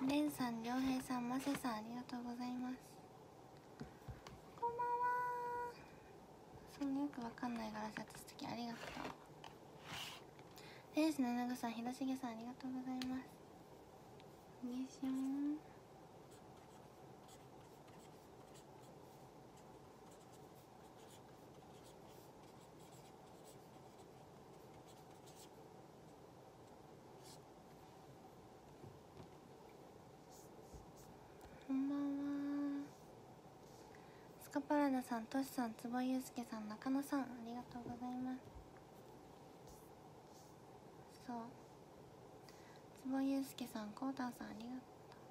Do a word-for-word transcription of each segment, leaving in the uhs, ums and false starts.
レンさん、りょうへいさん、ませさん、ありがとうございます。こんばんは。そんなよくわかんないガラス渡すときありがとう。レースのなぐさん、ひろしげさん、ありがとうございます。嬉しい。こんばんは。スカパラダさん、トシさん、坪井祐介さん、中野さん、ありがとうございます。そう、坪井祐介さん、コウタンさん、ありがとう。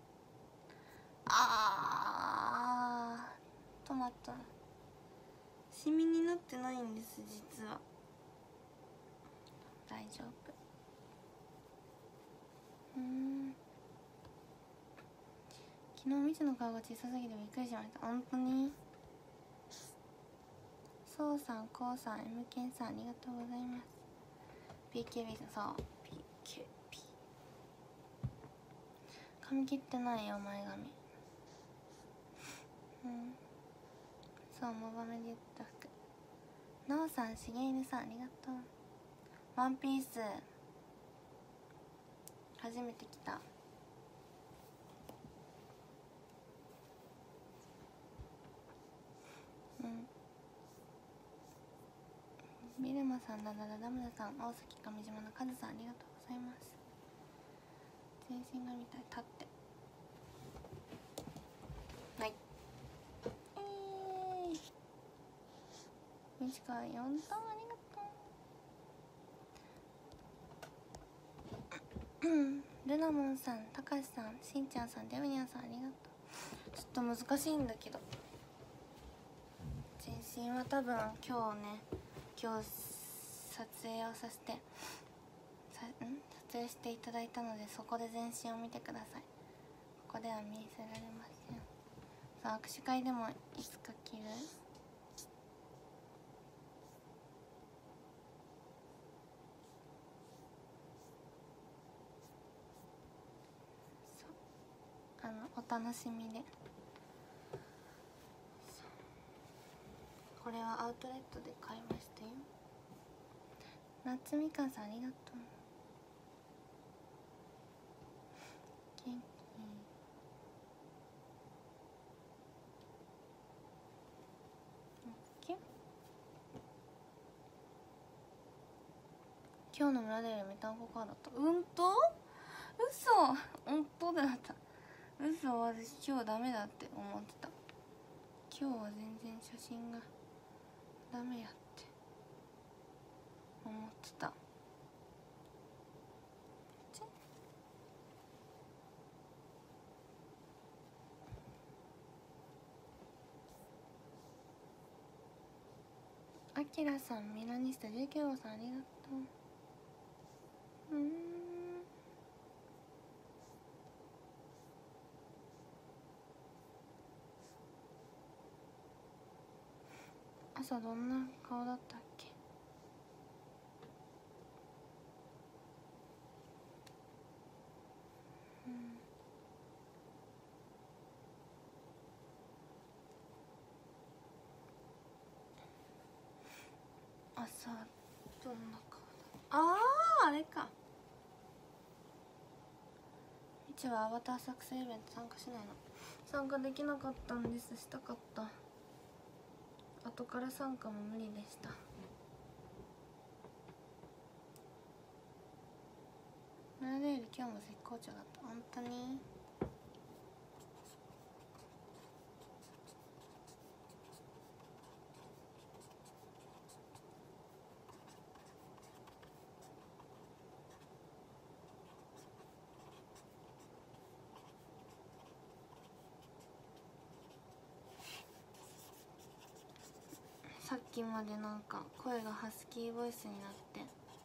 あー、トマトシミになってないんです、実は。大丈夫。うーん、昨日みちの顔が小さすぎてびっくりしました。本当に。そうさん、こうさん、エムケンさん、ありがとうございます。 ピーケービー さん、そう ピーケービー 髪切ってないよ、前髪。うん、そう、モバメで言った服。なおさん、しげいぬさん、ありがとう。ワンピース初めて来た。うん、ビルマさん、ダダダダムダさん、大崎上島のカズさん、ありがとうございます。全身が見たい。立って。はい。えーい。短いよんトン、ありがとう。うんルナモンさん、たかしさん、しんちゃんさん、デブニャンさん、ありがとう。ちょっと難しいんだけど、全身は多分今日ね、今日撮影をさせてさん撮影していただいたので、そこで全身を見てください。ここでは見せられません。そう、握手会でもいつか着る。そう、あのお楽しみで。これはアウトレットで買いましたよ。夏みかんさん、ありがとう。元気。今日の村でメタンコカーだった。うんと嘘、本当だった。嘘、私今日ダメだって思ってた。今日は全然写真がダメやって思ってた。あきらさん、ミラニスタじゅうきゅうごうさん、ありがとう。うーん、朝どんな顔だったっけ。うん、朝どんな顔だ。あー、あれか。みちはアバター作成イベント参加しないの。参加できなかったんです。したかった。後から参加も無理でした。村出より今日も絶好調だった。本当に。さっきまでなんか声がハスキーボイスになって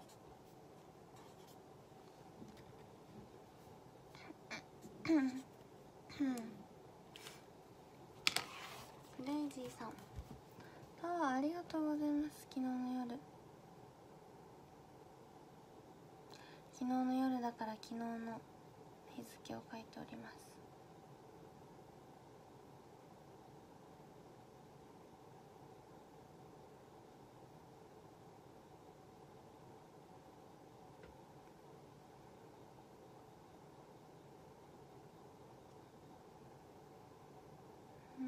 レイジーさん、ああ、ありがとうございます。昨日の夜昨日の夜だから昨日の日付を書いております。うん、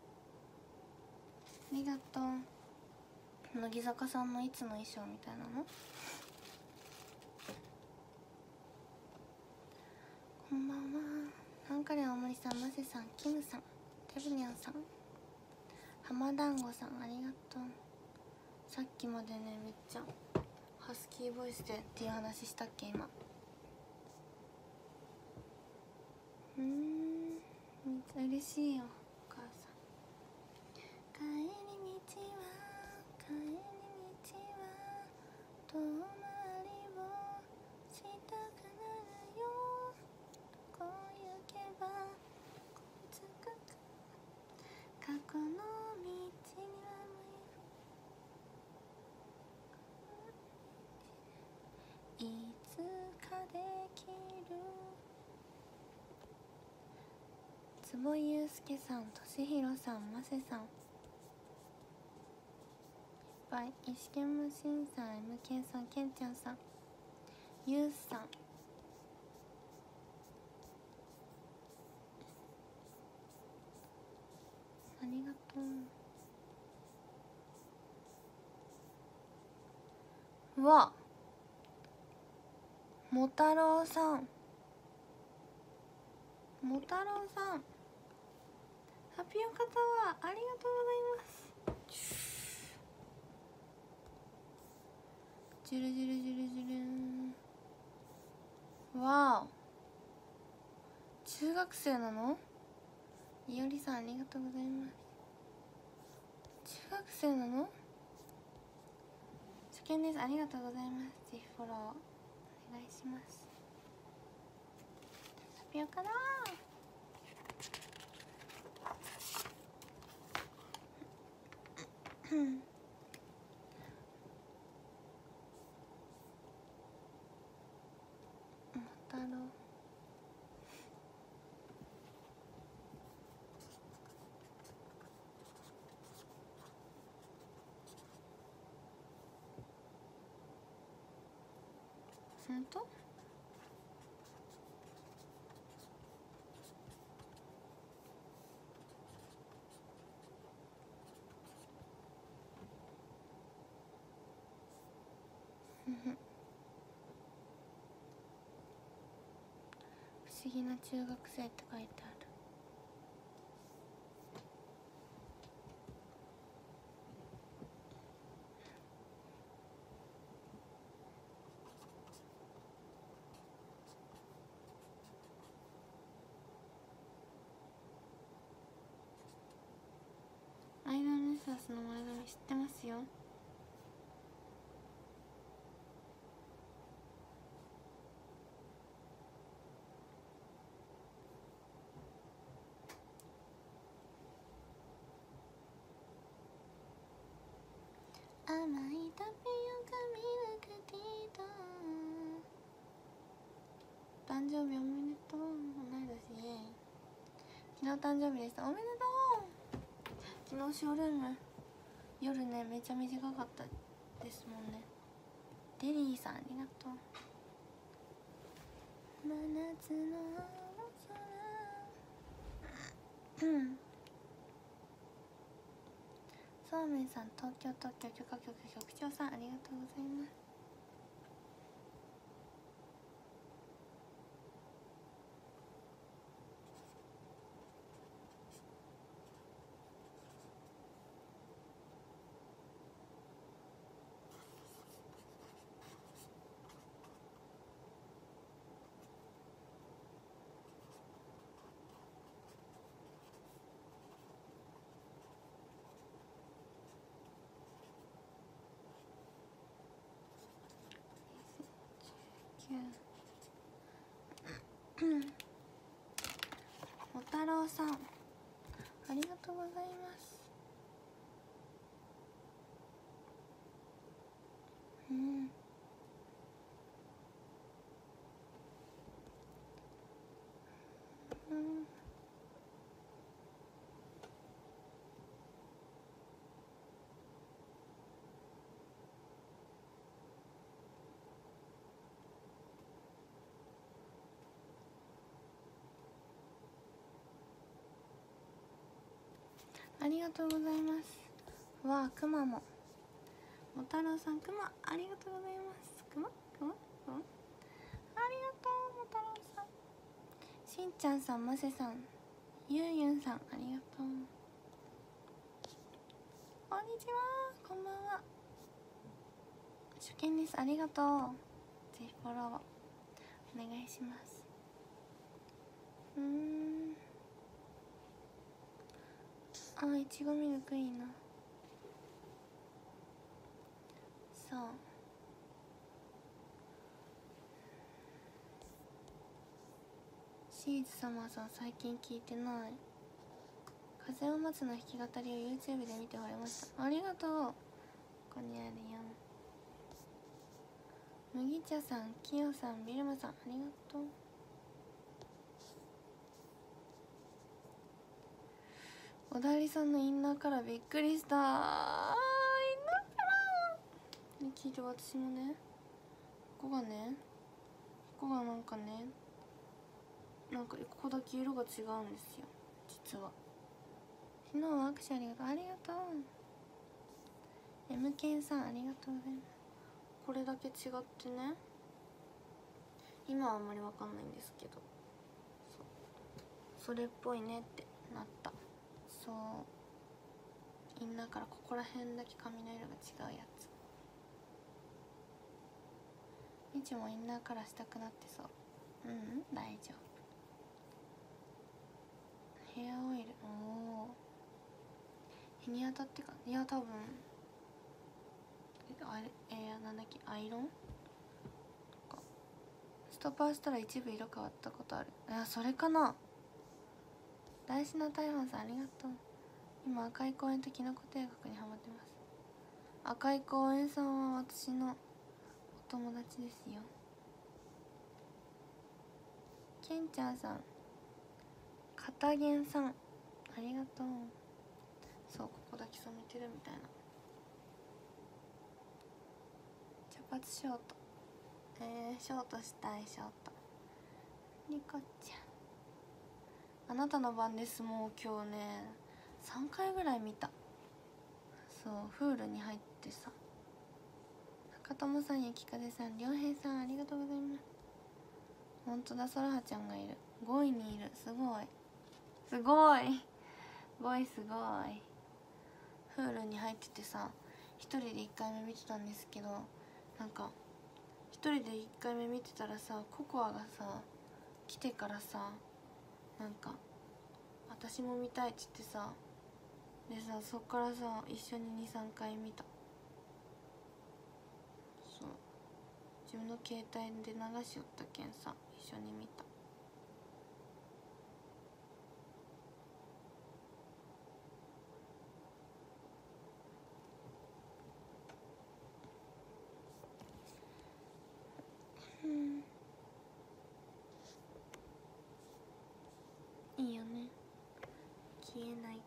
ありがとう。乃木坂さんのいつの衣装みたいなの。こんばんは。ハンカレ大森さん、マセさん、キムさん、テブニャンさん、浜団子さん、ありがとう。さっきまでね、めっちゃハスキーボイスでっていう話したっけ今。うーん、めっちゃ嬉しいよお母さん。帰り道は帰り道は遠回りをしたくなるよ。こう行けば着くか。過去の道にはいつかできる。坪井祐介さん、としひろさん、ませさん、いっぱい。石剣無心さん、 エムケー さん、けんちゃんさん、ゆうさん、ありがとう。うわ、もたろうさん、もたろうさん、タピオカタワーありがとうございます。ジュルジュルジュルジュル。わお、中学生なの。いおりさんありがとうございます。中学生なの。初見です、ありがとうございます。ぜひフォローお願いします。タピオカだー。うん、もたろう、ほんと。不思議な中学生って書いてある。アイドルネサスの前髪知ってますよ。甘いタピオカミルクティーと誕生日おめでとう。同い年、イエーイ。昨日誕生日でした、おめでとう。昨日ショールーム夜ねめちゃ短かったですもんね。デリーさんありがとう。真夏の空、うん、そうめんさん、東京特許許可局局長さんありがとうございます。もたろうさんありがとうございます。うん、 ありがとうございます。わあ、くまももたろうさん、くまありがとうございます。くまくまくまありがとう、もたろうさん。しんちゃんさん、ませさん、ゆうゆんさん、ありがとう。こんにちは、こんばんは。初見です、ありがとう。ぜひフォローをお願いします。うーん、あ、いちごミルクいいな。そう、シーズサマーさん最近聞いてない。風を待つの弾き語りを YouTube で見て惚れました。ありがとう。ここにあるよ。麦茶さん、きよさん、ビルマさん、ありがとう。小田理さんのインナーからびっくりした。あー、インナーからね、聞いて、私もね、ここがね、ここがなんかね、なんかここだけ色が違うんですよ、実は。昨日は握手ありがとう。ありがとう。 エムケンさん、ありがとうございます。これだけ違ってね、今はあんまりわかんないんですけど、そそれっぽいねってなった。そう、インナーからここら辺だけ髪の色が違うやつ。みちもインナーからしたくなってそう。うん、うん、大丈夫。ヘアオイル、おお、日に当たってか、いや多分あれ、えー、なんだっけ、アイロンとかストッパーしたら一部色変わったことある。いや、それかな。大事な台湾さん、ありがとう。今赤い公園とキノコ定額にハマってます。赤い公園さんは私のお友達ですよ。けんちゃんさん、片源さん、ありがとう。そう、ここだけ染めてるみたいな。茶髪ショート、えー、ショートしたい。ショートリコちゃん、あなたの番です。もう今日ねさんかいぐらい見た。そう、フールに入ってさ。中友さん、ゆきかぜさん、りょうへいさん、ありがとうございます。ほんとだ、そらはちゃんがいる。ごいにいる。すごいすごいごい、すごい。フールに入っててさ、一人でいっかいめ見てたんですけど、なんか一人でいっかいめ見てたらさ、ココアがさ来てからさ、なんか私も見たいって言ってさ、でさ、そっからさ一緒ににさんかい見た。そう、自分の携帯で流しよったけんさ、一緒に見た。うん、いいよね、消えない。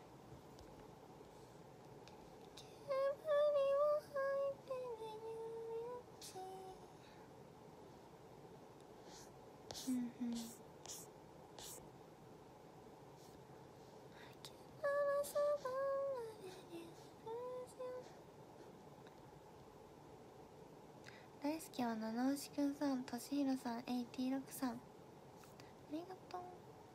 うんうん、大好きは七尾くんさん、としひろさん、エイティーろくさん、ありがとう。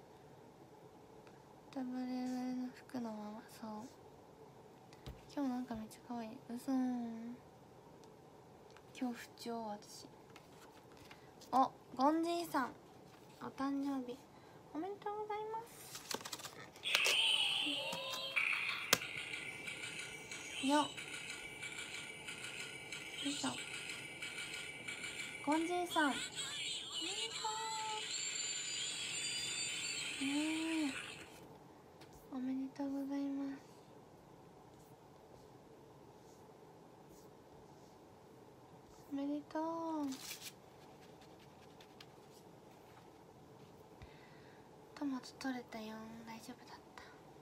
ダブルの服のまま。そう、今日なんかめっちゃ可愛い。うそーん、今日不調。私、お、ゴンジーさん、お誕生日おめでとうございます。よっ、よいしょ。ゴンジーさん、おめでとうねえ、おめでとうございます。おめでとう。トマト取れたよ、大丈夫だった。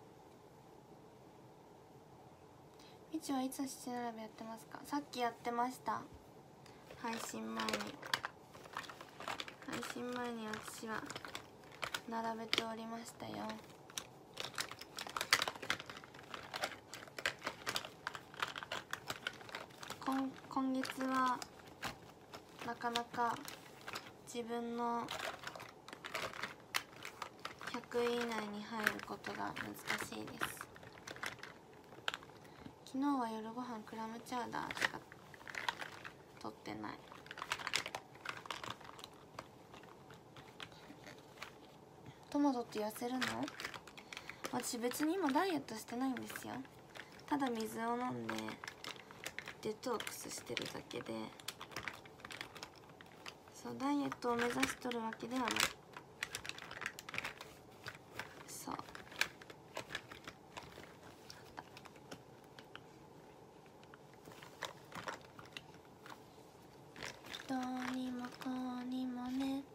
みちはいつ七並べやってますか？さっきやってました、配信前に。配信前に私は並べておりましたよ。 今今月はなかなか自分のひゃくい以内に入ることが難しいです。昨日は夜ご飯クラムチャウダーしか取ってない。トマトって痩せるの？私別に今ダイエットしてないんですよ。ただ水を飲んでデトックスしてるだけで、そうダイエットを目指しとるわけではない。そうどうにもこうにも熱帯夜。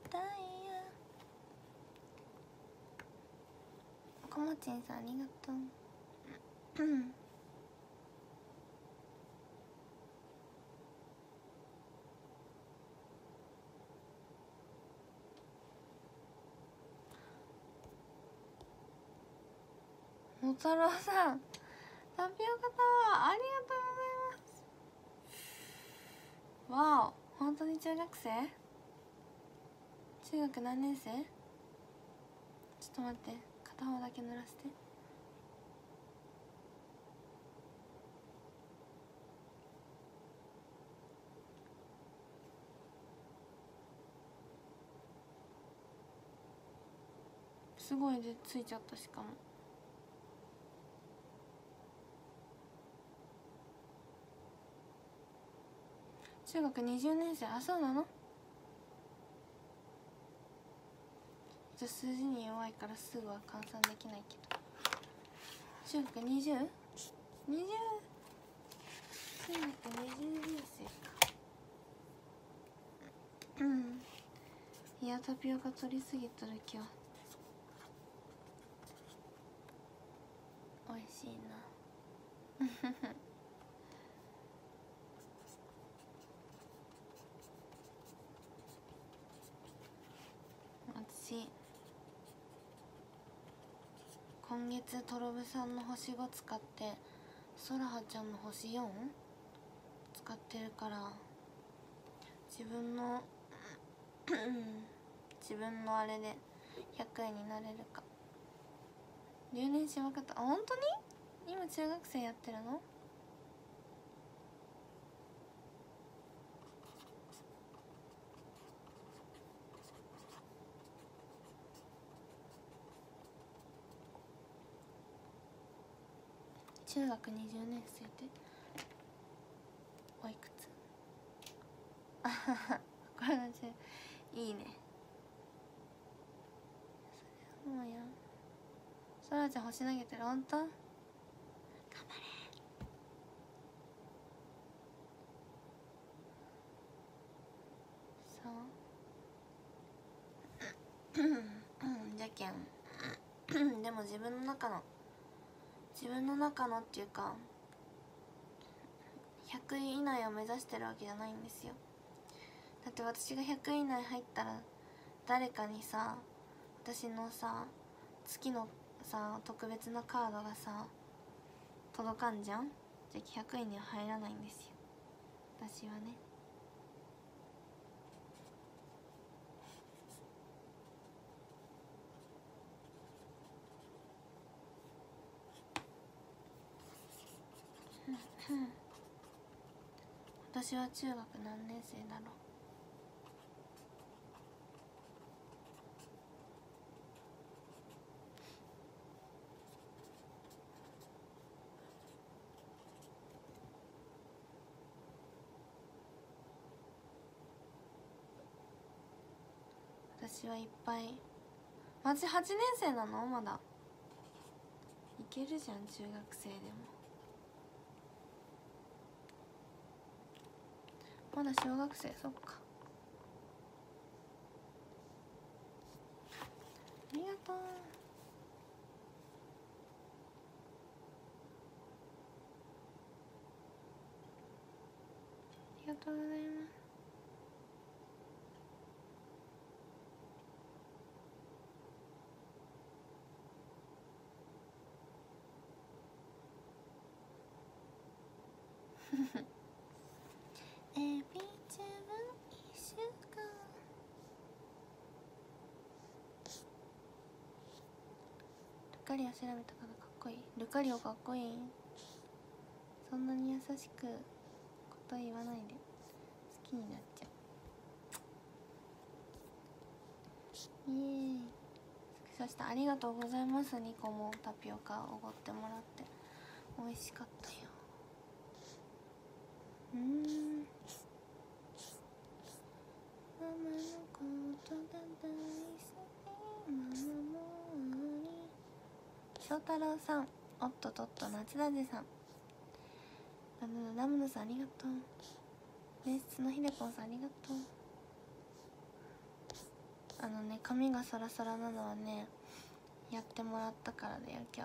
こもちんさんありがとう。うんもたろうさん、タピオカタワーありがとうございます。わお、本当に中学生？中学何年生？ちょっと待って、片方だけ濡らして。すごいでついちゃった。しかも中学にじゅうねん生。あ、そうなの？じゃあ数字に弱いからすぐは換算できないけど、中学 にじゅう？ にじゅう 中学にじゅうねん生か。うんいやタピオカ取りすぎとる今日。おいしいな私今月トロブさんの星ご使ってソラハちゃんの星よん使ってるから、自分の自分のあれでひゃくえんになれるか。留年しまくった。あ、本当に今中学生やってるの？中学にじゅうねん生っておいくつ？あははこれの中いいね。それはもうやそらちゃん星投げてる。ほんと？頑張れ。そううんじゃけんでも自分の中の自分の中のっていうかひゃくい以内を目指してるわけじゃないんですよ。だって私がひゃくい以内入ったら誰かにさ、私のさ月のさ特別なカードがさ届かんじゃん。じゃあひゃくいには入らないんですよ私はね。私は中学何年生だろう。私はいっぱい。私はちねん生なの？まだいけるじゃん中学生でも。まだ小学生。そっか。ありがとう。ありがとうございます。 カリオ調べたからかっこいい。ルカリオかっこいい。そんなに優しくこと言わないで、好きになっちゃう。イエーイ。そしてありがとうございます。にこもタピオカおごってもらって美味しかったよ。うーん、ママのことが大好き、ママもに。翔太郎さん、おっととっと、夏だぜさん、あのラムノさんありがとう。別室のひでぽんさんありがとう。あのね、髪がサラサラなのはね、やってもらったからだよ今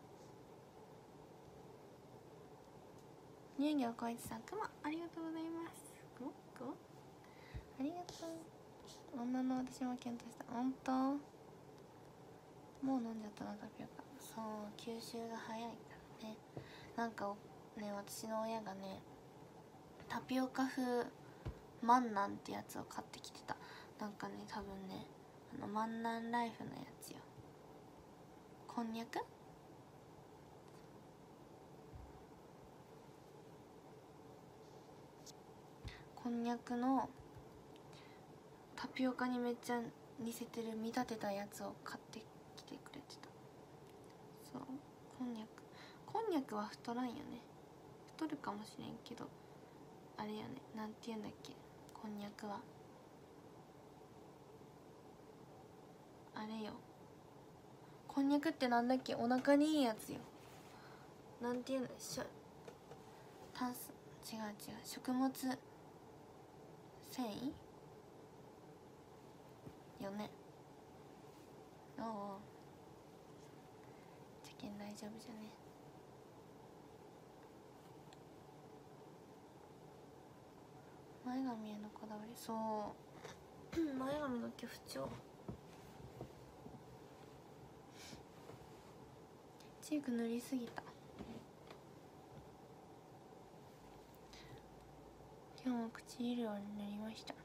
日。乳業こいちさん、くまありがとうございます。ごごありがとう。女の私も検討した。ほんともう飲んじゃったなタピオカ。そう、吸収が早いからね。なんかね、私の親がね、タピオカ風マンナンってやつを買ってきてた。なんかね、多分ね、あのマンナンライフのやつよ。こんにゃくこんにゃくのタピオカにめっちゃ似せてる見立てたやつを買ってきてくれてた。そう、こんにゃくこんにゃくは太らんよね。太るかもしれんけど、あれよね、なんて言うんだっけ、こんにゃくはあれよ、こんにゃくってなんだっけ、お腹にいいやつよ。なんて言うんだ、しょ炭素、違う違う、食物繊維よね。おうおう、じゃけん大丈夫じゃね。前髪へのこだわり、そう前髪が今日不調。チーク塗りすぎた。今日も唇を塗りました。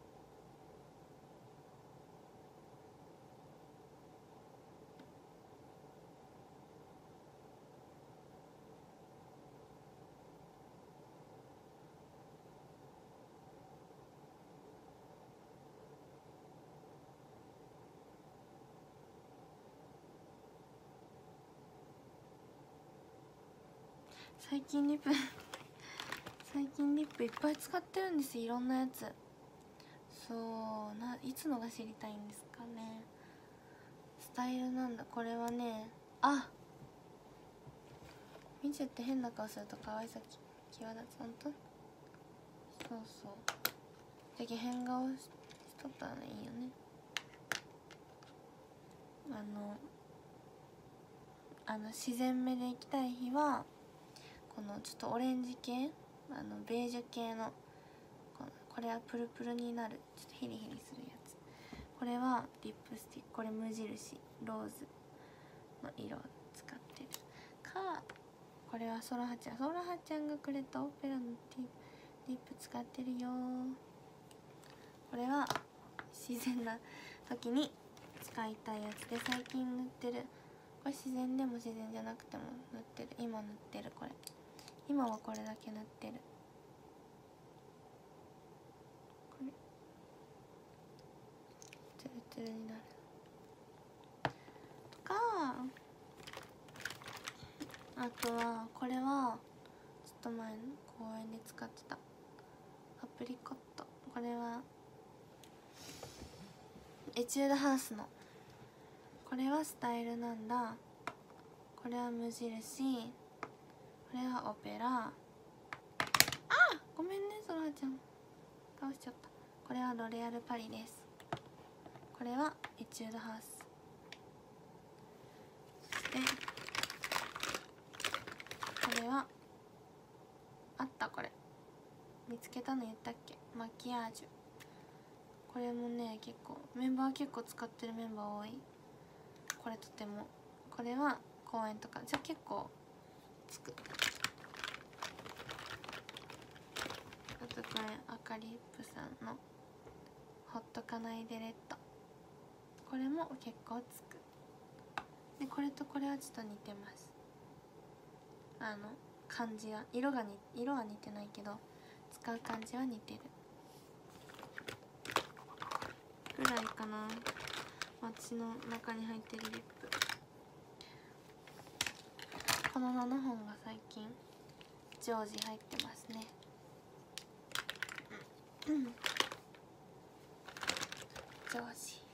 最近リップ最近リップいっぱい使ってるんですよ、いろんなやつ。そうな、いつのが知りたいんですかね。スタイルなんだ、これはね、あ、みちゅって変な顔すると可愛さき際立つ。ほんとそうそう、じゃけ変顔 し, しとったらいいよね。あのあの自然目でいきたい日はこのちょっとオレンジ系、あのベージュ系の こ, これはプルプルになる、ちょっとヒリヒリするやつ。これはリップスティック、これ無印ローズの色を使ってるか、これはソラハちゃんソラハちゃんがくれたオペラのリップ使ってるよ。これは自然な時に使いたいやつで、最近塗ってる、これ自然でも自然じゃなくても塗ってる、今塗ってるこれ、今はこれだけ塗ってる。これツルツルになるとか、あとはこれはちょっと前の公園で使ってたアプリコット、これはエチュードハウスの、これはスタイルなんだ、これは無印、これはオペラ、あ、ごめんねソラちゃん倒しちゃった。これはロレアルパリです。これはエチュードハウス。そしてこれはあった、これ見つけたの言ったっけ、マキアージュ。これもね、結構メンバー結構使ってるメンバー多い。これとても、これは公園とかじゃ結構つく。あとこれアカリップさんのほっとかないでレッド、これも結構つく。 でこれとこれはちょっと似てます。あの感じが色がに色は似てないけど使う感じは似てるぐらいかな。私の中に入ってるリップ、このななほんが最近常時入ってますね。うん常時。ス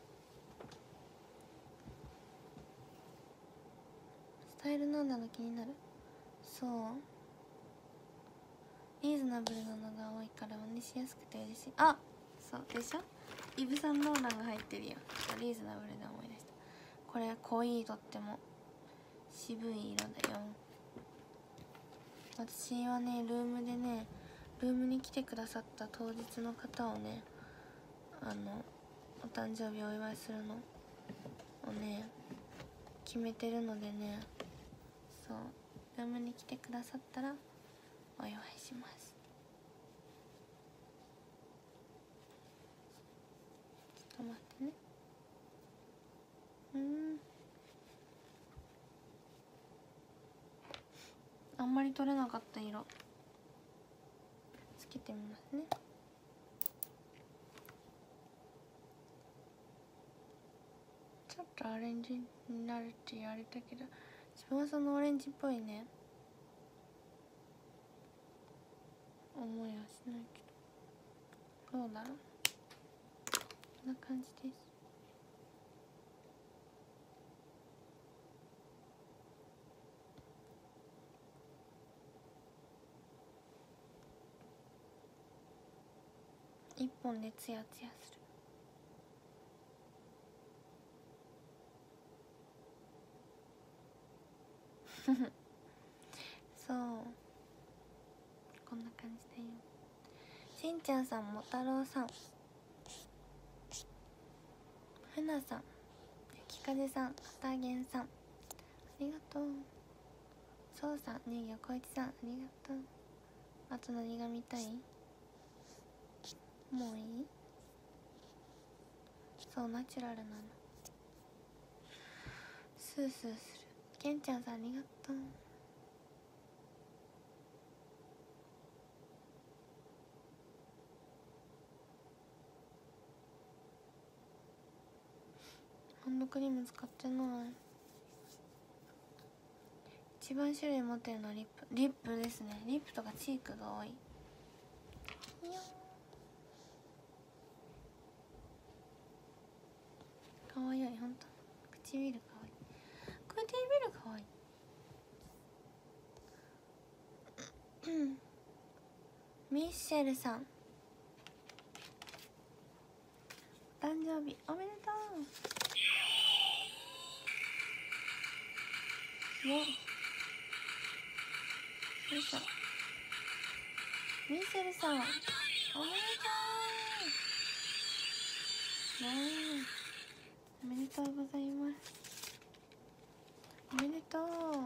タイルなんだの気になる。そうリーズナブルなのが多いから真似しやすくて嬉しい。あ、そうでしょ。イヴ・サンローランが入ってるよ。リーズナブルで思い出した。これ濃い、とっても渋い色だよ。私はねルームでねルームに来てくださった当日の方をねあのお誕生日お祝いするのをね決めてるのでね、そうルームに来てくださったらお祝いします。ちょっと待ってね。うんあんまり取れなかった色つけてみますね。ちょっとオレンジになるって言われたけど自分はそのオレンジっぽいね思いはしないけど、どうだろう。こんな感じです。一本でツヤツヤするそうこんな感じだよ。しんちゃんさん、もたろうさん、ふなさん、きかぜさん、はたげんさん、ありがとう。そうさん、ねぎょこいちさん、ありがとう。あと何が見たい？もういい？そうナチュラルなの。スースーする。けんちゃんさん、ありがとう。ハンドクリーム使ってない。一番種類持ってるのはリップリップですね。リップとかチークが多い。いやかわいい。ほんと唇かわいい。唇かわいいミッシェルさん、誕生日おめでとう。よよいしょ。ミッシェルさんおめでとう。わーおめでとうございます。おめでとう。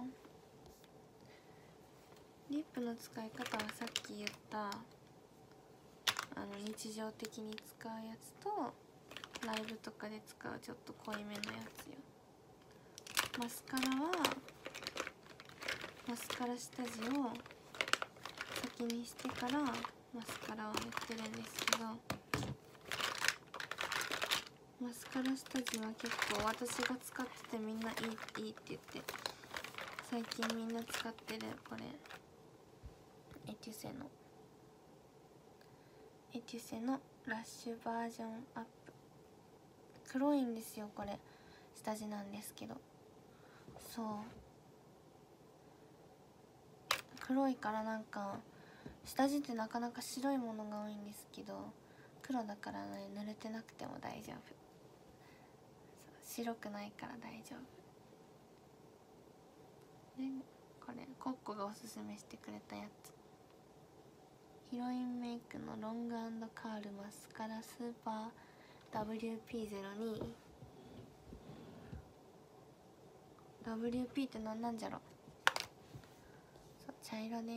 リップの使い方はさっき言ったあの日常的に使うやつとライブとかで使うちょっと濃いめのやつよ。マスカラはマスカラ下地を先にしてからマスカラを塗ってるんですけど、マスカラ下地は結構私が使っててみんないいいいって言って最近みんな使ってる。これエテュセのエテュセのラッシュバージョンアップ。黒いんですよこれ。下地なんですけど、そう黒いからなんか下地ってなかなか白いものが多いんですけど、黒だからね濡れてなくても大丈夫。白くないから大丈夫で、これコッコがおすすめしてくれたやつ、ヒロインメイクのロング&カールマスカラスーパー ダブリューピーゼロに ダブリューピー って何なんじゃろ。そう茶色です。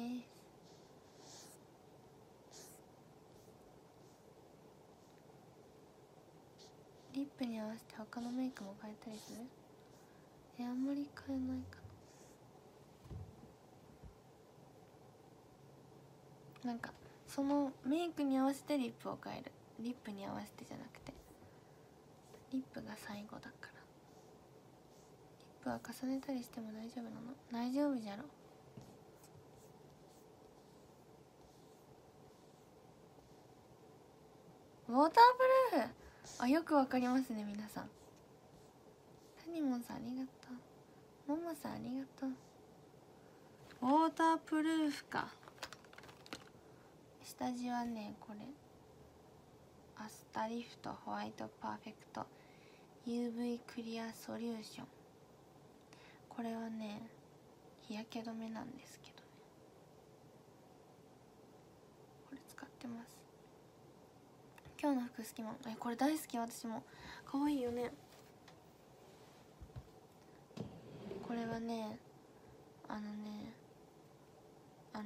リップに合わせて他のメイクも変えたりする。 えあんまり変えないかな。なんかそのメイクに合わせてリップを変える、リップに合わせてじゃなくて、リップが最後だから。リップは重ねたりしても大丈夫なの？大丈夫じゃろ。ウォータープルーフ、あ、よくわかりますね皆さん。タニモンさんありがとう、ももさんありがとう。ウォータープルーフか。下地はねこれアスタリフトホワイトパーフェクト ユーブイ クリアソリューション。これはね日焼け止めなんですけどね、これ使ってます。今日の服好きもん、えこれ大好き。私も可愛いよね。これはねあのねあの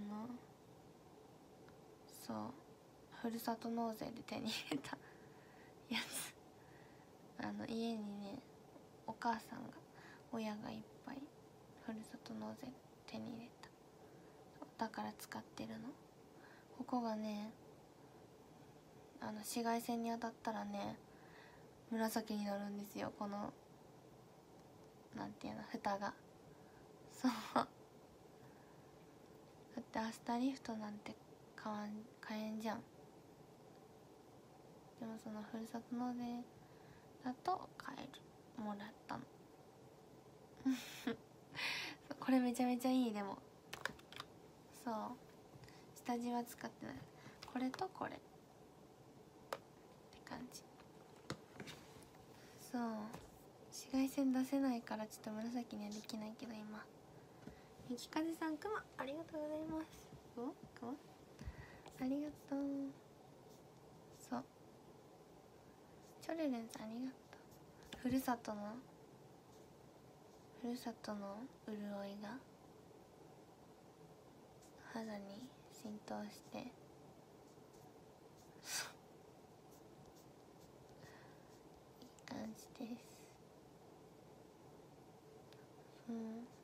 そうふるさと納税で手に入れたやつ。あの家にねお母さんが親がいっぱいふるさと納税手に入れた、だから使ってるの。ここがねあの紫外線に当たったらね紫になるんですよ、このなんていうの蓋が。そうだってアスタリフトなんて買わん買えんじゃん。でもそのふるさと納税だと買える、もらったのこれめちゃめちゃいい。でもそう下地は使ってない、これとこれって感じ。そう紫外線出せないからちょっと紫にはできないけど今。ゆきかぜさんくまありがとうございます。おくまありがとう。そうチョレレンさんありがとう。ふるさとのふるさとの潤いが肌に浸透していい感じです。うん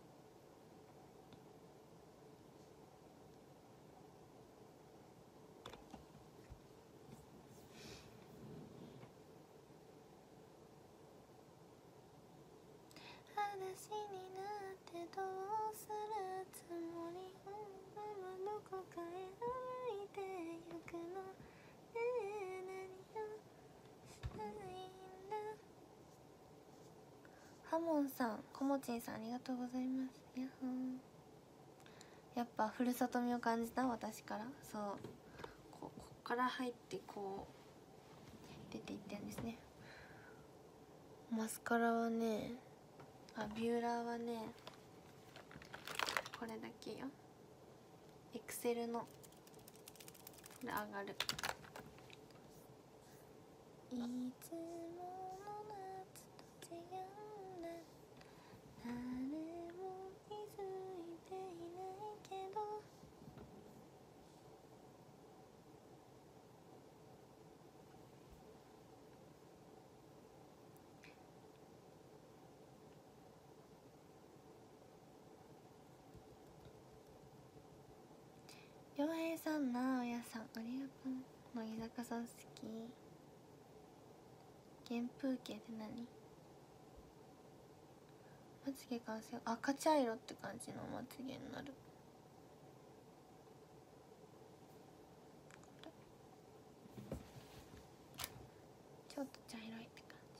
話になってどうするつもり、本当はどこかへ歩いてゆくのねえ、何をしたいんだ。ハモンさん、コモチンさんありがとうございます。やっほー。やっぱふるさと味を感じた私から。そうここっから入ってこう出ていってんですね。マスカラはねあビューラーはねこれだけよ。エクセルのこれ上がる。いつもの夏と違うんだ、誰も気づいていないけど。洋平さん、なおやさんありがとう。乃木坂さん好き。原風景って何？まつげ完成、赤茶色って感じのまつげになる。ちょっと茶色いって感じ。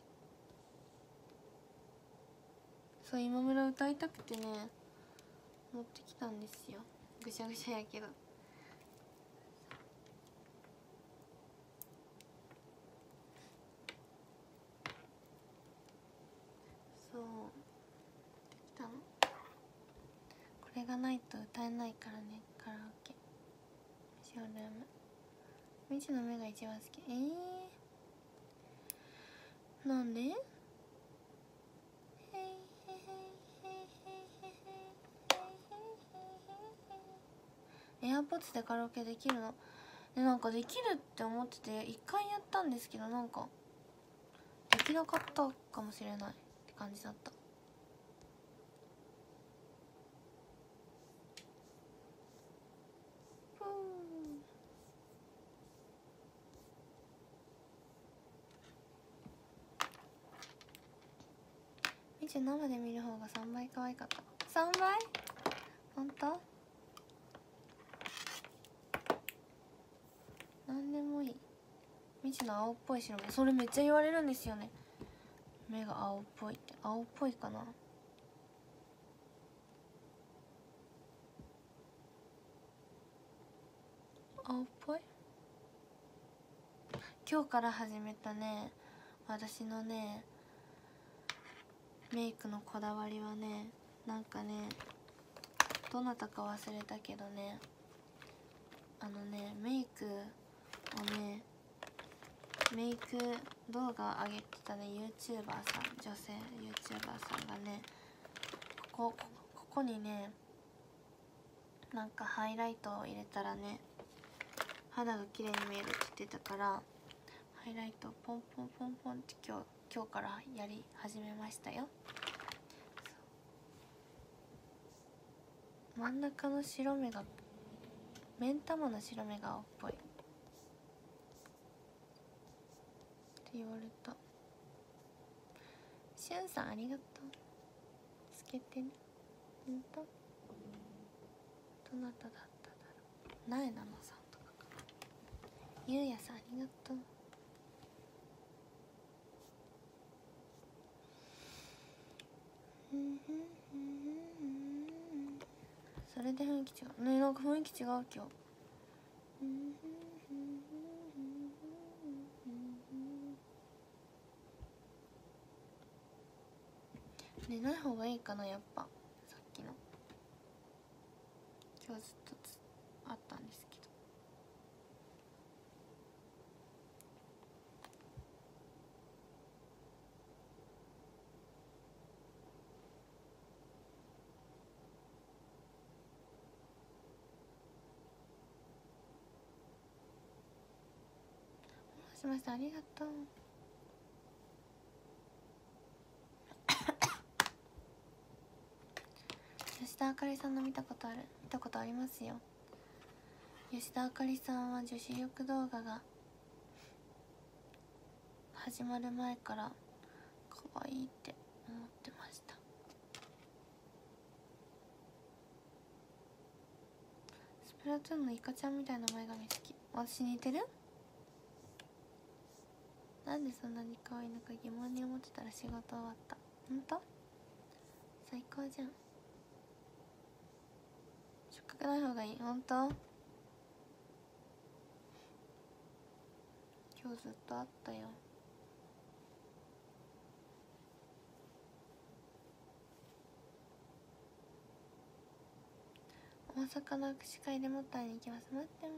そう今村歌いたくてね持ってきたんですよ。ぐしゃぐしゃやけど。そうできたの。これがないと歌えないからね、カラオケ。ショールーム未知の目が一番好き。えー、なんで？エアポッツでカラオケできるの？でなんかできるって思ってて一回やったんですけどなんかできなかったかもしれないって感じだった。 みち生で見る方がさんばい可愛かった。さんばい？ほんと？なんでもいい。みちの青っぽい白目、それめっちゃ言われるんですよね。目が青っぽいって。青っぽいかな。青っぽい？今日から始めたね、私のねメイクのこだわりはね、なんかね、どなたか忘れたけどね、あのね、メイクをね、メイク動画上げてたね YouTuber さん、女性 YouTuber さんがね、ここここにね、なんかハイライトを入れたらね肌が綺麗に見えるって言ってたから、ハイライトをポンポンポンポンって今日今日からやり始めましたよ。真ん中の白目が、目ん玉の白目が青っぽいって言われた。しゅんさんありがとう。つけてね。ほんと？どなただっただろう。なえなのさんとかかな。ゆうやさんありがとう。それで雰囲気違うね。なんか雰囲気違う今日。寝ない方がいいかな、やっぱ。さっきの今日ずっとつあったんですけど。しました、ありがとう。吉田あかりさんの見たことある、見たことありますよ。吉田あかりさんは女子力動画が始まる前から可愛いって思ってました。スプラトゥーンのイカちゃんみたいな前髪好き。私似てる？なんでそんなに可愛いのか疑問に思ってたら仕事終わった。ほんと？最高じゃん。触覚ない方がいい。ほんと？今日ずっとあったよ。大阪の握手会でもったいに行きます。待ってます。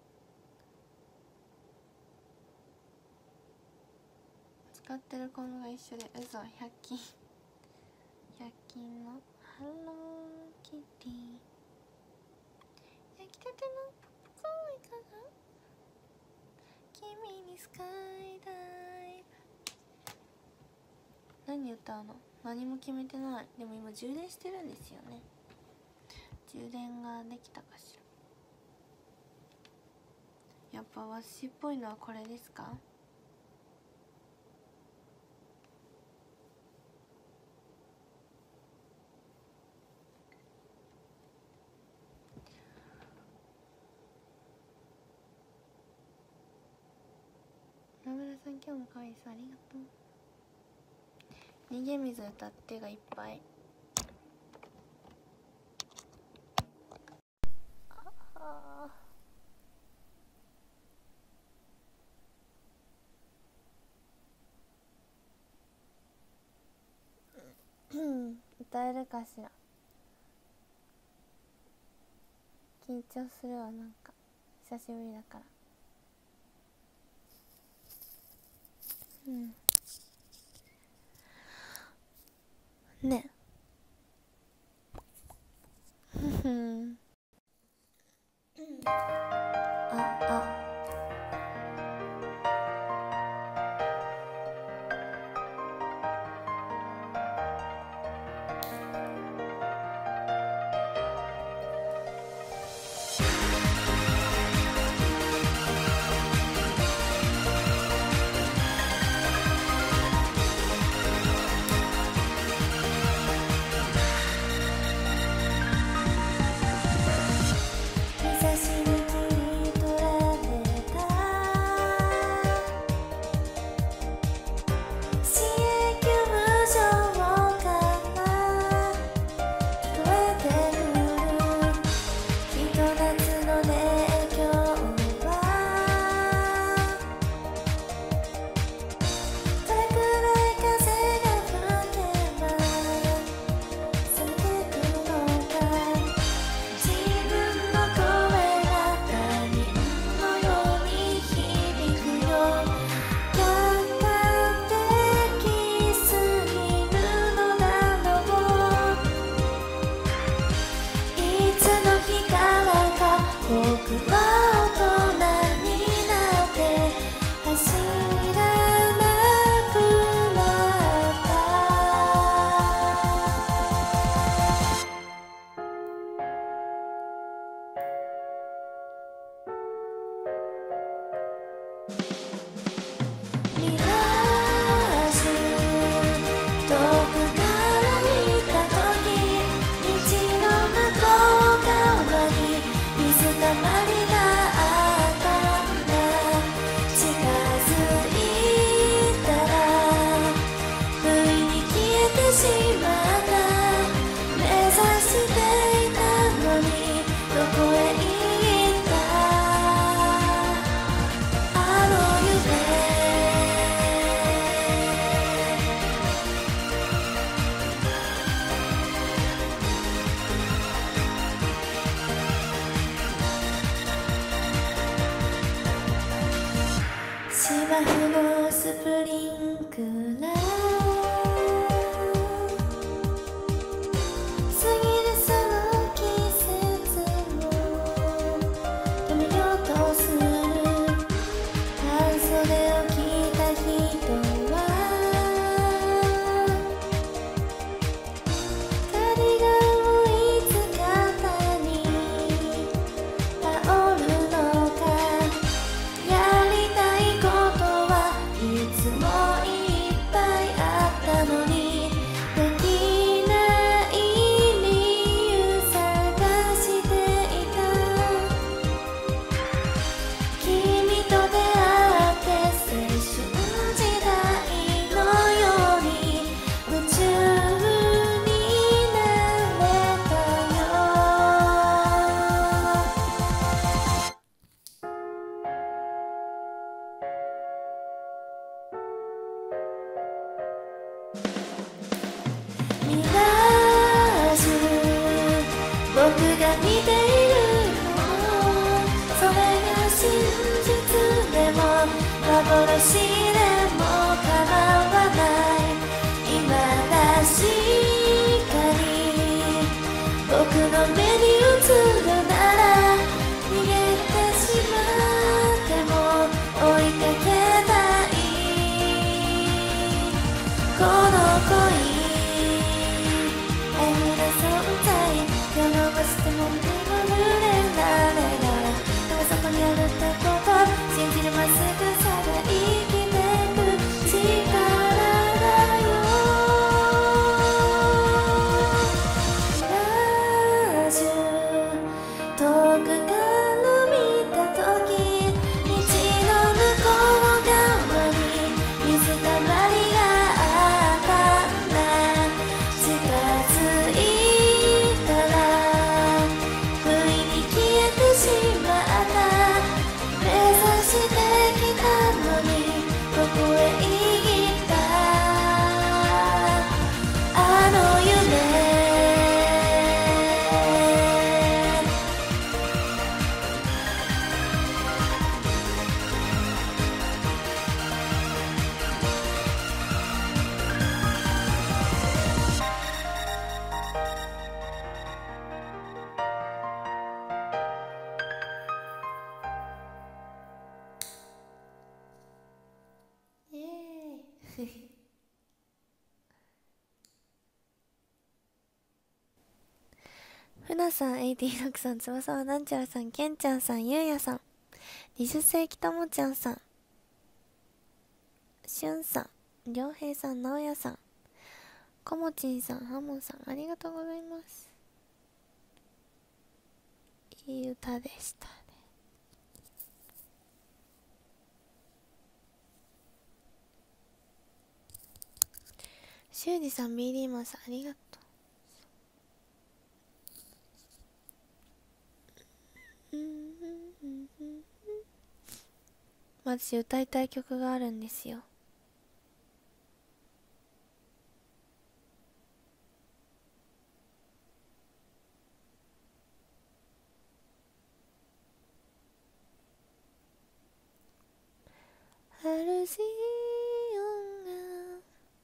使ってるコンロが一緒で嘘。ひゃく均ひゃく均のハローキティ、焼きたてのポップコーンいかが？君にスカイダイブ。何歌うの？何も決めてない。でも今充電してるんですよね。充電ができたかしら。やっぱわしっぽいのはこれですか？野村さん今日も可愛いです。ありがとう。逃げ水歌ってがいっぱい。あ歌えるかしら。緊張するわ、なんか久しぶりだから。うんねふふんああふなさん、エイティろくさん、つばさわなんちゃらさん、けんちゃんさん、ゆうやさん、にじゅっ世紀ともちゃんさん、しゅんさん、りょうへいさん、なおやさん、こもちんさん、はもんさん、ありがとうございます。いい歌でしたね。しゅうじさん、ビーディーマンさん、ありがとう。私歌いたい曲があるんですよ。ハルシオンが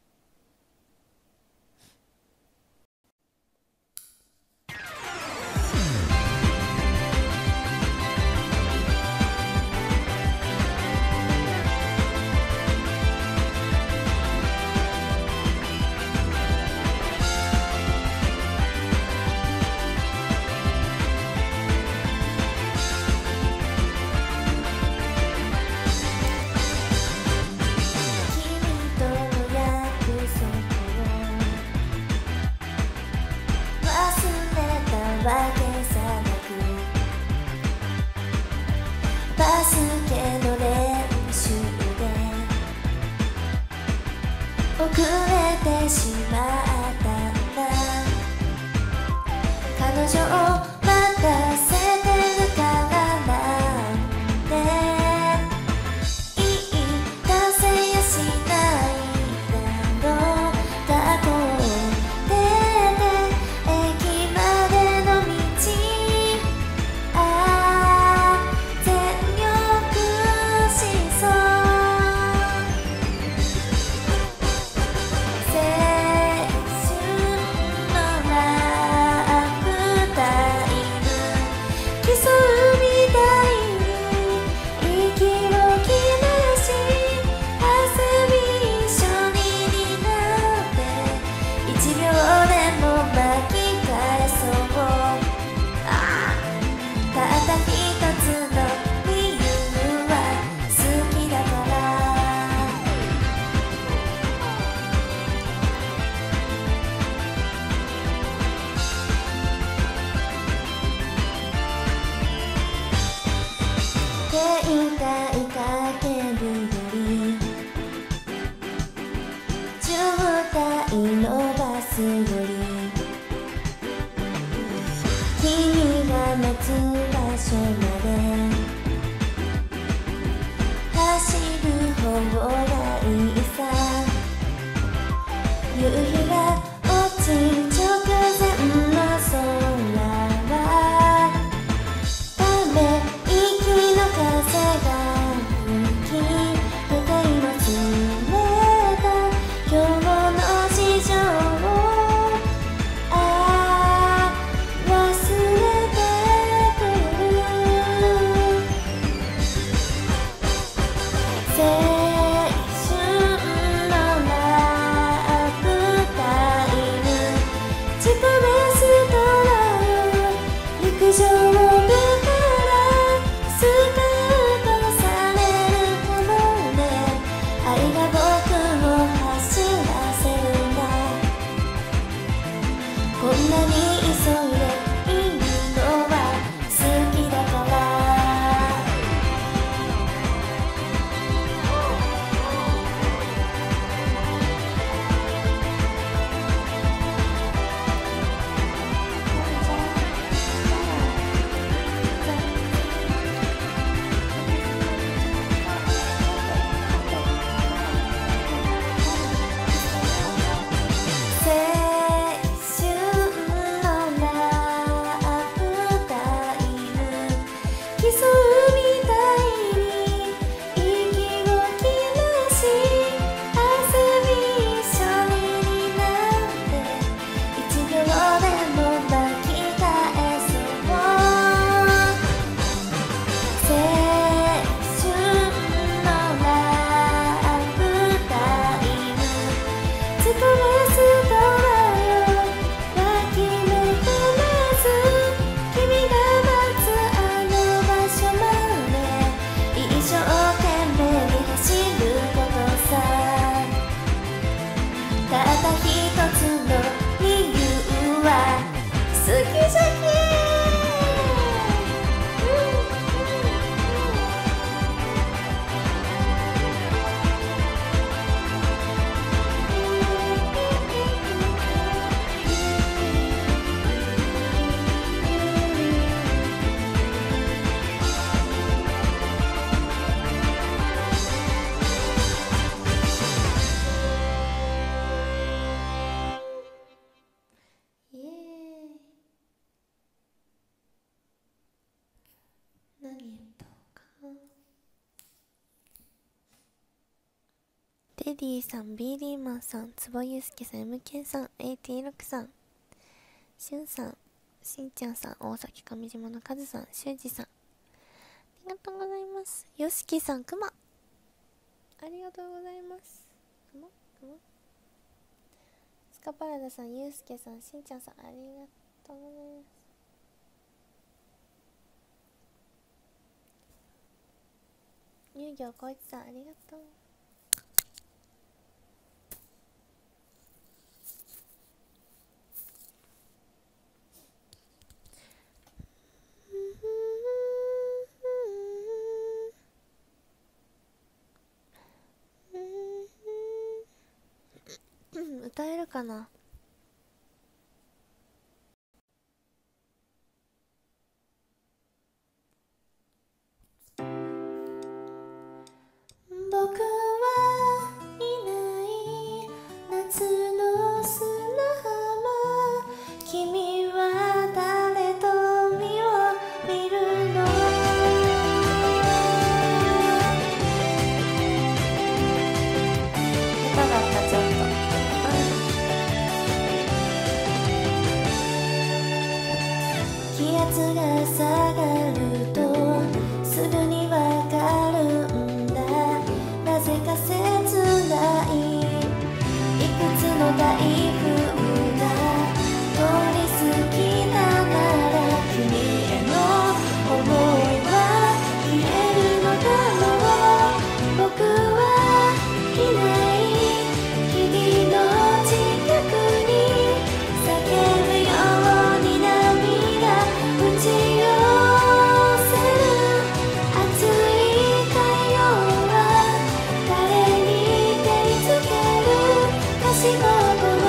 遅れてしまったんだ。彼女を待たせてるからなんて言い出せやしないだろう。学校出て駅までの道、ああ全力疾走。 い伸ばすより君が待つ場所まで走る方がいいさ。夕日が落ちる直前の空はため息の風が吹き向かいもつれた今日の事情をああ忘れてくる青春のラブタイム自己ベストラウ陸上部からスカウトされるかもね愛が僕を走らせるんだこんなに急いでいるのは好きだから青春のラブタイム競うみたいに息を切らし遊び一緒になって一秒でも巻き返そう青春のラブタイム自己ベストラよ脇目止めず君が待つあの場所まで一生懸命に走ることさたった一つの理由は好きじゃけイエーイ何歌おうかなテディさん、ビーリーマンさん、坪祐介さん、エムケー さん、エイティろくさん、しゅんさん、しんちゃんさん、大崎上島のカズさん、しゅうじさん、ありがとうございます。よしきさん、くま、ありがとうございます。くまくまスカパラダさん、ゆうすけさん、しんちゃんさん、ありがとうございます。乳業こいつさん、ありがとう。歌えるかな。僕はいない夏の砂浜君は誰と見を見るの下手だったちょっと気圧が下がるとすぐにわかるんだなぜか切ないいくつの台風が通り過ぎたなら君への想いは消えるのだろう僕はいない君の近くに叫ぶように涙打ち寄せる熱い太陽は誰に照りつける賢く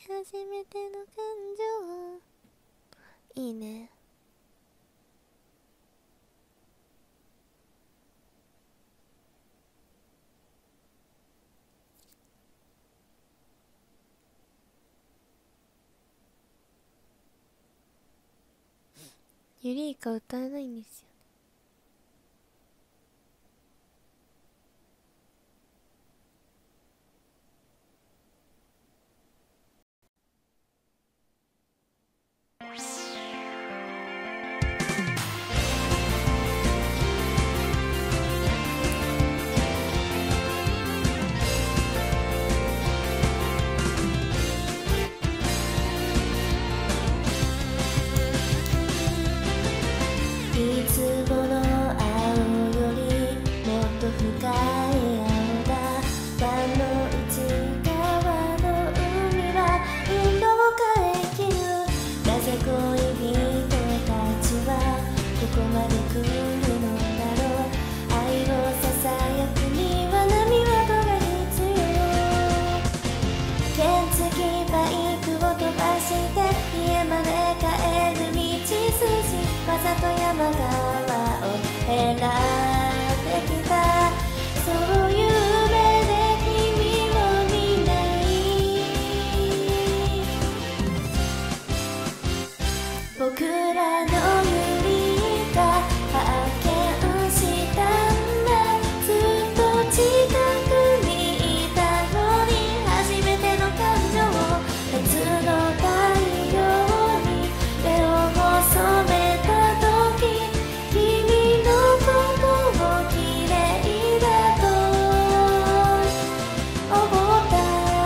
初めての感情。いいね。ゆりいか歌えないんですよ。いつもの青よりもっと深い青だ。湾の内側の海はインドを変えきる。なぜ恋人たちはここまで来るのだろう。愛をささやくには波はが必要。原付バイクを飛ばして家まで帰る道筋。わざと山側を選んできた。そういう目で君を見ない。僕らのゆりが発見したんだ。ずっと近くにいたのに初めての感情。夏の太陽に目を細めた時、君のことを綺麗だと思った。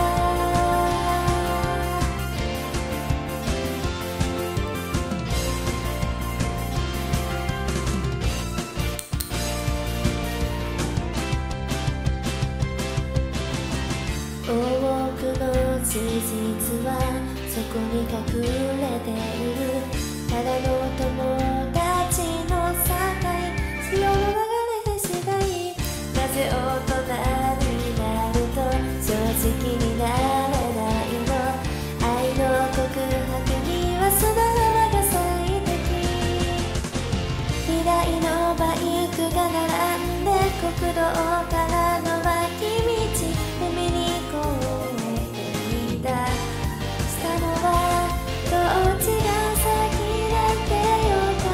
多くの事実はそこに隠れている。ただの友達の境、潮の流れ次第。なぜ大人になると正直になれないの。愛の告白には砂浜が最適。未来のバイクが並んで国道からの脇道、海に越えていた。したのはどっちが先だってよか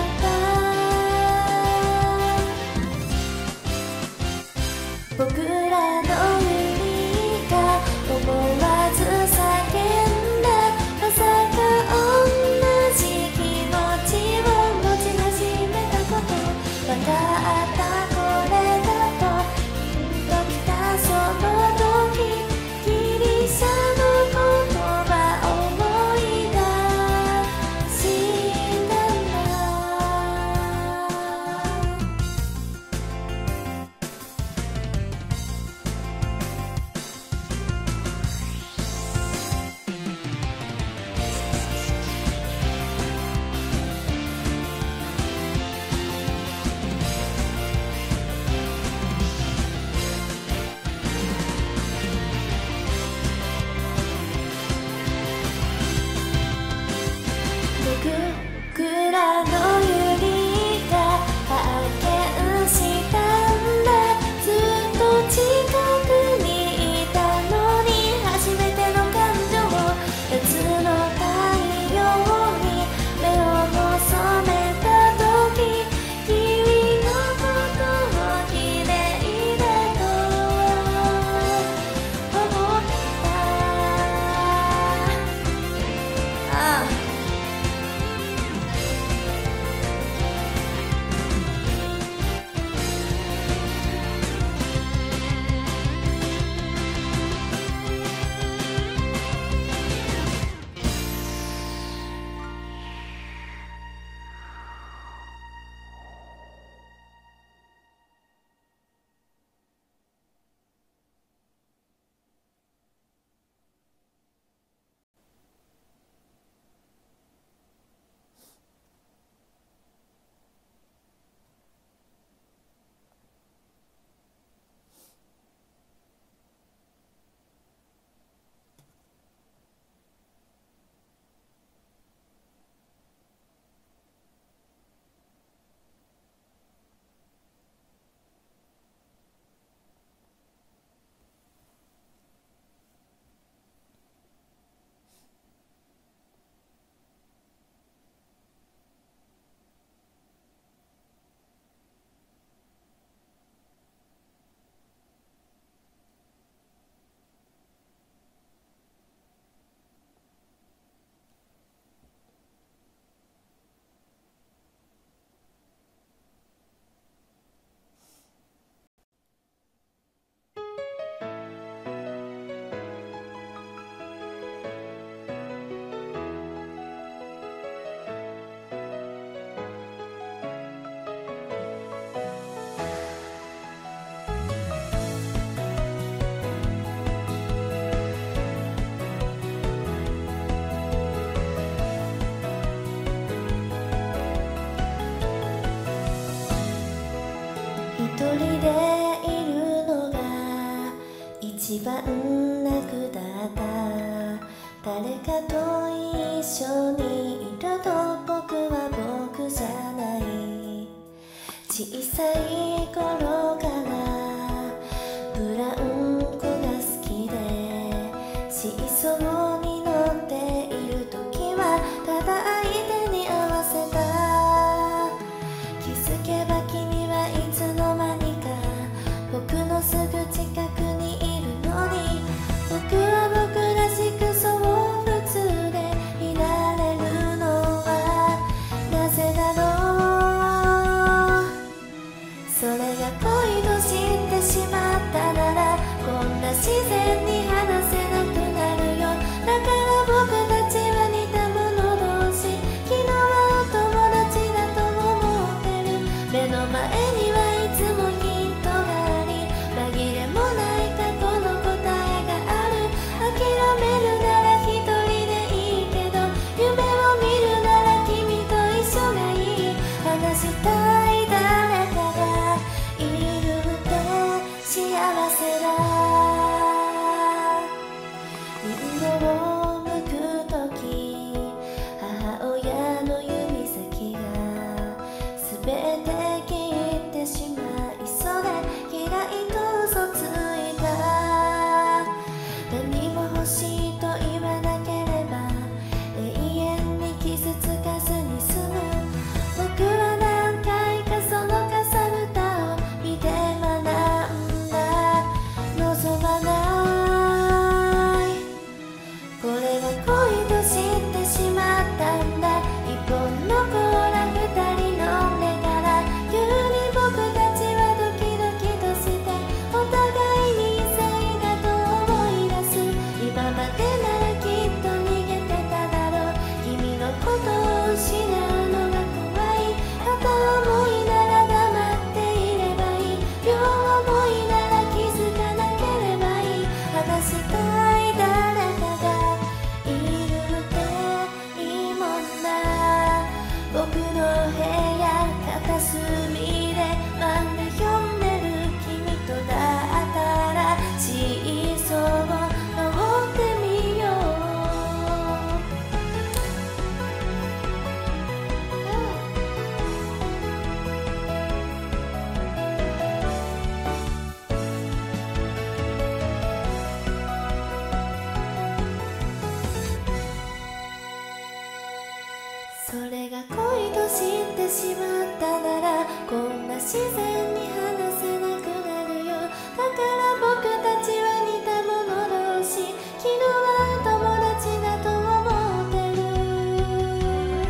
った。僕らのゆりが思わず叫んだ。まさか同じ気持ちを持ち始めたこと。分かったこれだとピンときたその時、ギリシャの言葉思い出したんだ。 人でいるのが一番楽だった。誰かと一緒にいると僕は僕じゃない。小さい頃からブラウンコが好きで、シーソーに乗っている時はただ相手に合わせた。気づけば君はいつの間にか僕のすぐ近くにいるのに、僕は僕らしくそう普通でいられるのはなぜだろう。それが恋と知ってしまったなら、こんな自然に話せなくなるよ。だから僕たちは似た者同士、昨日はお友達だと思ってる。目の前にはいつもヒントがあり、紛れもない過去の答えがある。諦めるなら一人でいいけど、夢を見るなら君と一緒がいい。話したい誰かがいるって幸せだ。リンゴを剥くとき、母親の指先がすべて切ってしまいそうで、嫌いと嘘ついた。何も欲しいと言わなければ永遠に傷つかずに済む。僕は何回かそのかさぶたを見て学んだ。望まない、これが恋と知ってしまったんだ。一本のコーラ二人飲んでから、急に僕たちはドキドキとして、お互いに異性だと思い出す。今までならきっと逃げてただろう。君のことを失うのが怖い。片思いなら黙っていればいい。両思いなら気づかなければいい。話したい誰かがいるっていいもんな。僕の部屋片隅で漫画読んでる君とだったら、シーソーを登ってみよう。それが恋と知ってしまったなら、こんな自然に話せなくなるよ。だから僕たちは似た者同士、昨日は友達だと思ってる。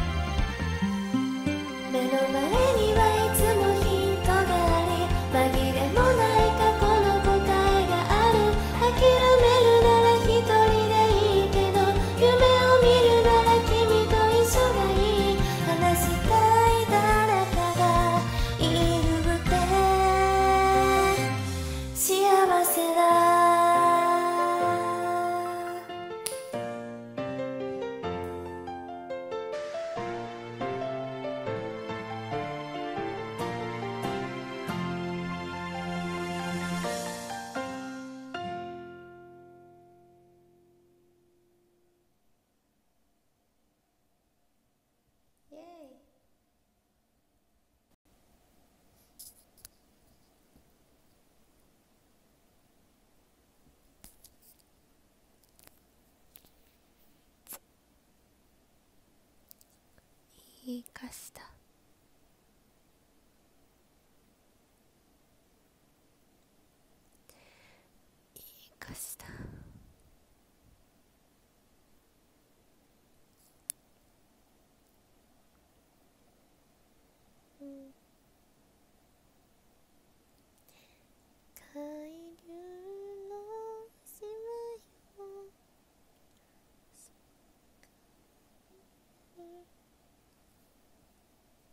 目の前にはいつもヒントがあり、紛れもない過去の答えがある。諦めるなら一人でいいけど、夢を見るなら君と一緒がいい。話したい誰かがいるって幸せだ。イエーイ。 言いかした言いかしたうん海流の島よ、そっか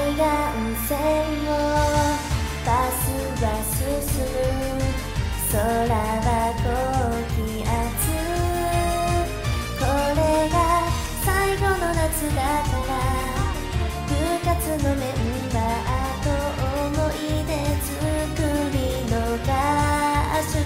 海岸線をバスが進む。空は高気圧。これが最後の夏だから、部活のメンバーと思い出作りの合宿。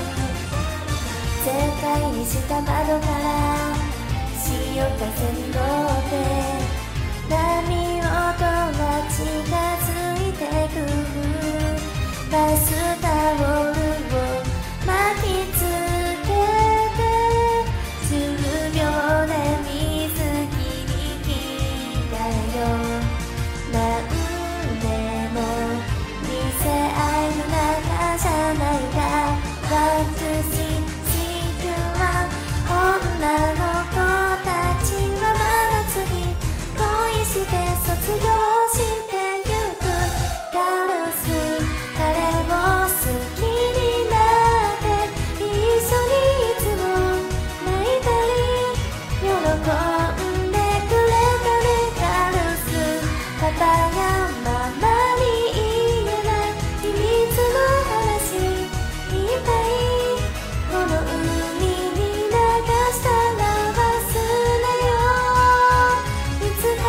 全開にした窓から潮風に乗って波音が近づいてくる。バスタオルを巻きつけてじゅうびょうで水切り着だよ。なんでも見せ合いの中じゃないか。ワンツースリーシーは女の子たちは真夏に恋して卒業してゆく。ガルス彼を好きになって一緒にいつも泣いたり喜んでくれたね。ガルスパパやママに言えない秘密の話言いたい。この海に流したら忘れよう。いつか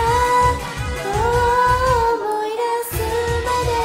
思い出すまで。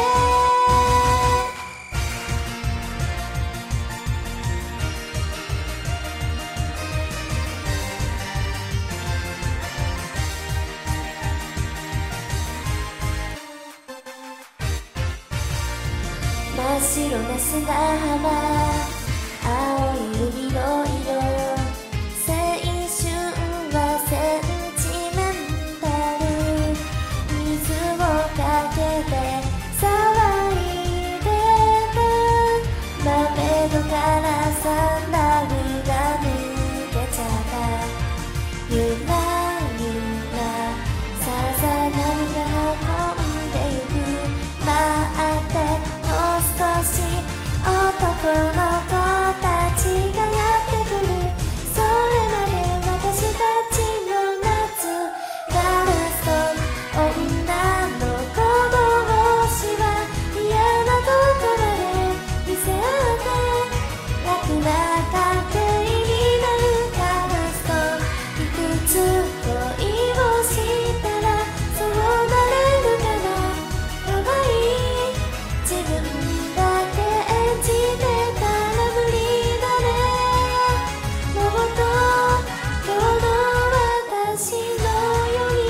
真っ白な砂浜、青い海の色。青春はセンチメンタル。水をかけて騒いでた。豆戸からサンダルが抜けちゃった。ゆらゆらさざ波が運んでゆく。待ってもう少し男の子たちがやってくる。それまで私たちの夏。ガルスと女の子同士は嫌なとこまで見せ合って楽な関係になる。ガルスといくつ恋をしたらそうなれるかな。かわいい自分だけ演じてたら無理だね。もっと今日の私のように。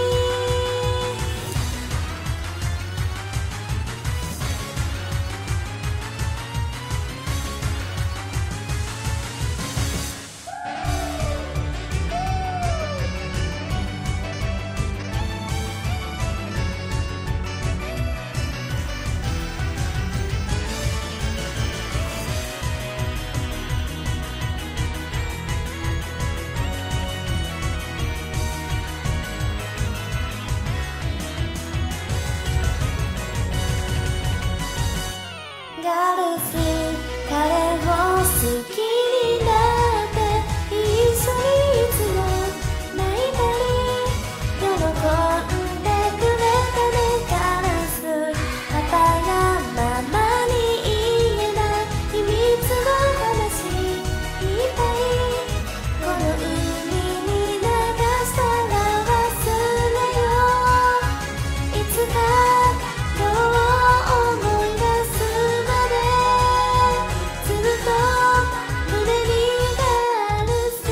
ガルス彼を好きになって一緒にいつも泣いたり喜んでくれたね。ガルスパパやママに言えない秘密の話言いたい。この海に流したら忘れよう。いつか今日思い出すまで。ずっと胸にガルス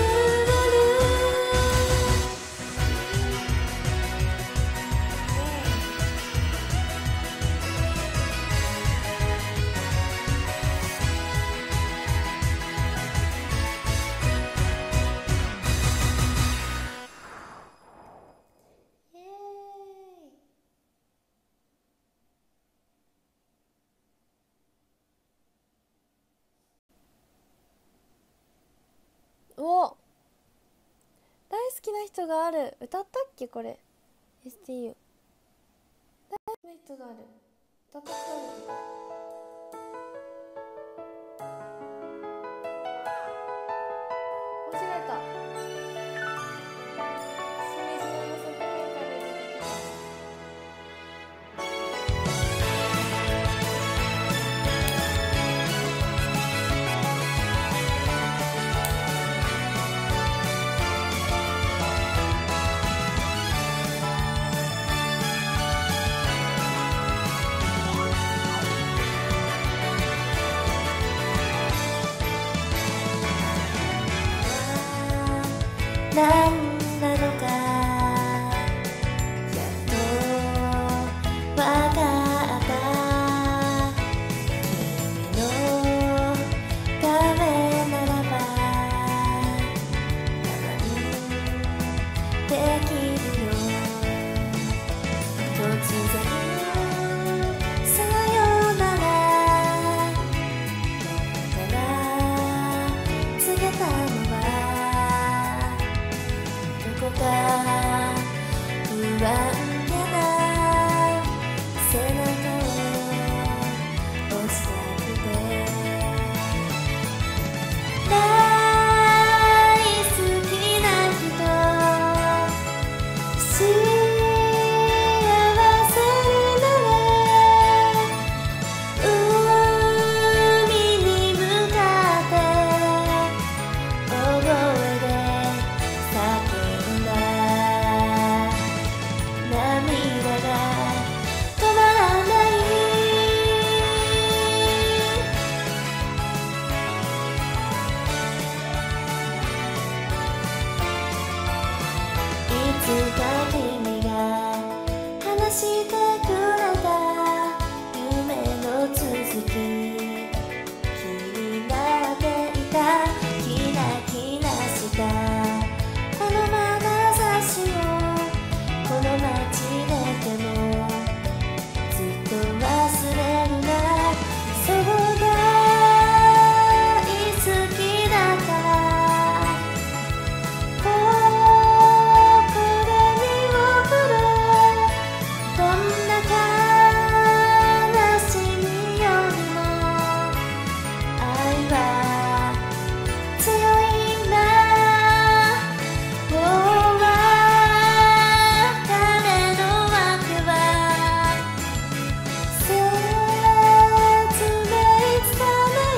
イエーイ。 お、大好きな人がある。歌ったっけこれ エスティーユー。 大好きな人がある。歌ったことあるけど。間違えた。しめじのサポーターで出てきた。 さようならから告げたのはどこか不安げな背中を押したくて大好きな人幸せになれ海に向かって大声で叫んだ涙が止まらないいつか君が話してくれた夢の続き気になっていたキラキラしたあの眼差しをこの街ででもずっと忘れるなそう大好きだからここで見送るどんな悲しみよりも愛は強いんだもう別れのわけは説明つか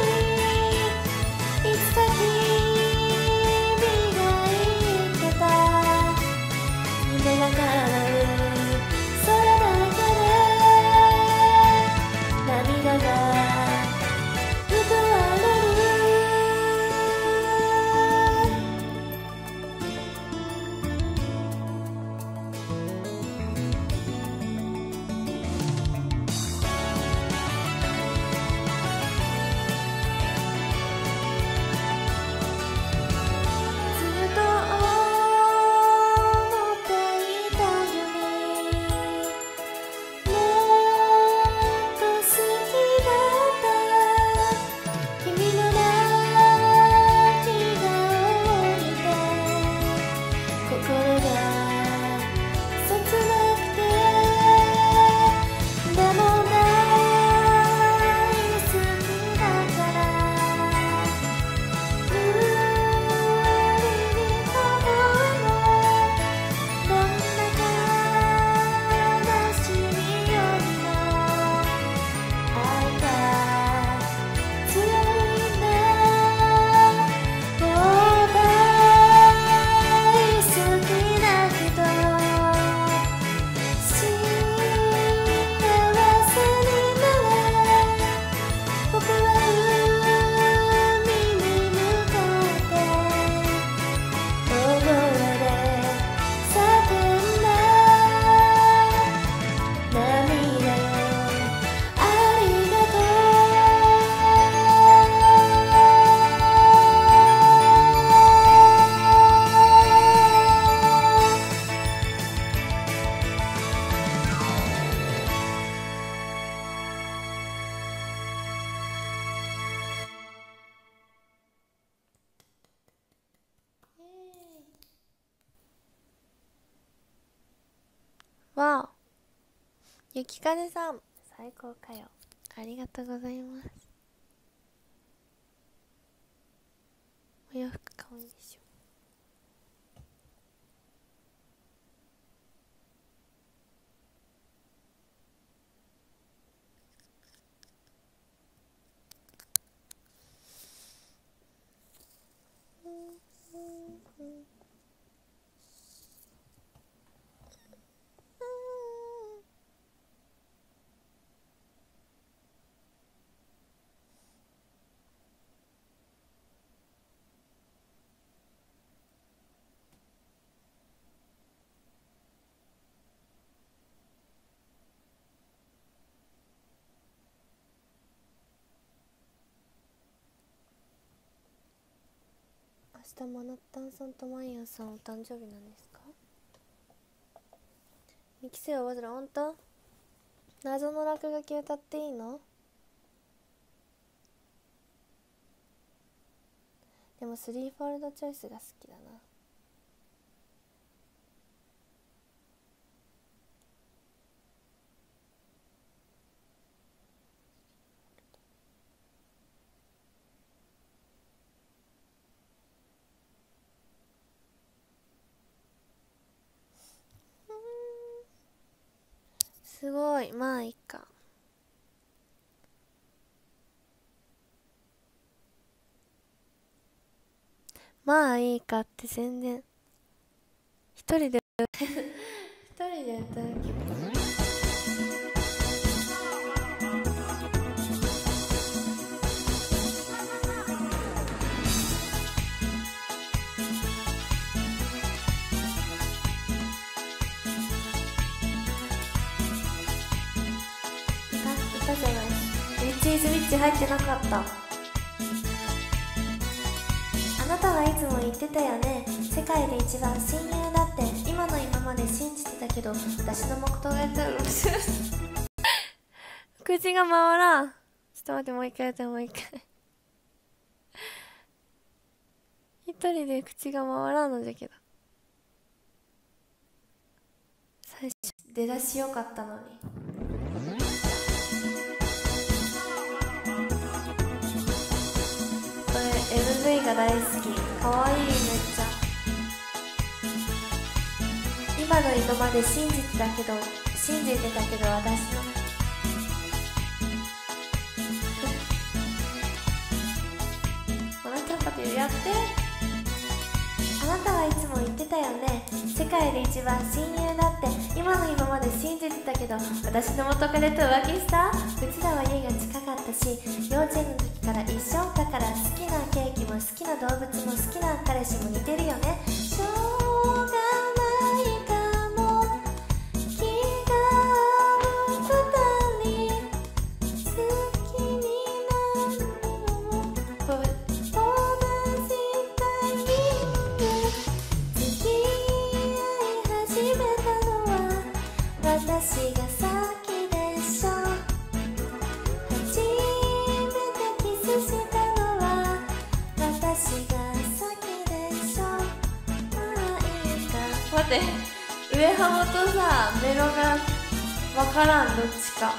ないいつか君が言ってた夢が叶うそれだけで涙が報われるずっと思っていたよりもっと好きだった君の泣き顔を見て心が切なくてでも大好きだから無理に思うのどんな悲しみよりも愛が強いんだもう大好きな人幸せになれ僕は海に向かって大声で叫んだ涙よありがとうわお、ゆきかぜさん最高かよ、ありがとうございます。お洋服かわいいでしょ。明日マナッタンさんとマイヤーさんお誕生日なんですか？ ミキセイはわざらほんと謎の落書き歌っていいの？でもスリーフォールドチョイスが好きだな。すごい、まあいいか。まあいいかって全然一人で一人で歌う曲。歌じゃない。ウィッチーズウィッチ入ってなかった。あなたはいつも言ってたよね、世界で一番親友だって。今の今まで信じてたけど、私の木刀がやったら口が回らん。ちょっと待って、もう一回やって、もう一回一人で口が回らんのじゃけど、最初出だしよかったのに。エムブイ が大好き。かわいい、めっちゃ。今の今まで信じてたけど信じてたけど私のもらっちゃったってやって。あなたはいつも言ってたよね、世界で一番親友だって。今の今まで信じてたけど私の元彼と浮気した。うちらは家が近かったし、幼稚園の時から一緒だから、好きなケーキも好きな動物も好きな彼氏も似てるよね。しょうがないかも、気が合う二人、好きになるのも同じタイミング。付き合い始めたのは私が先でしょ。初めてキスしたのは私が先でしょ。まあいいか。待って、上浜とさメロが分からん、どっちか。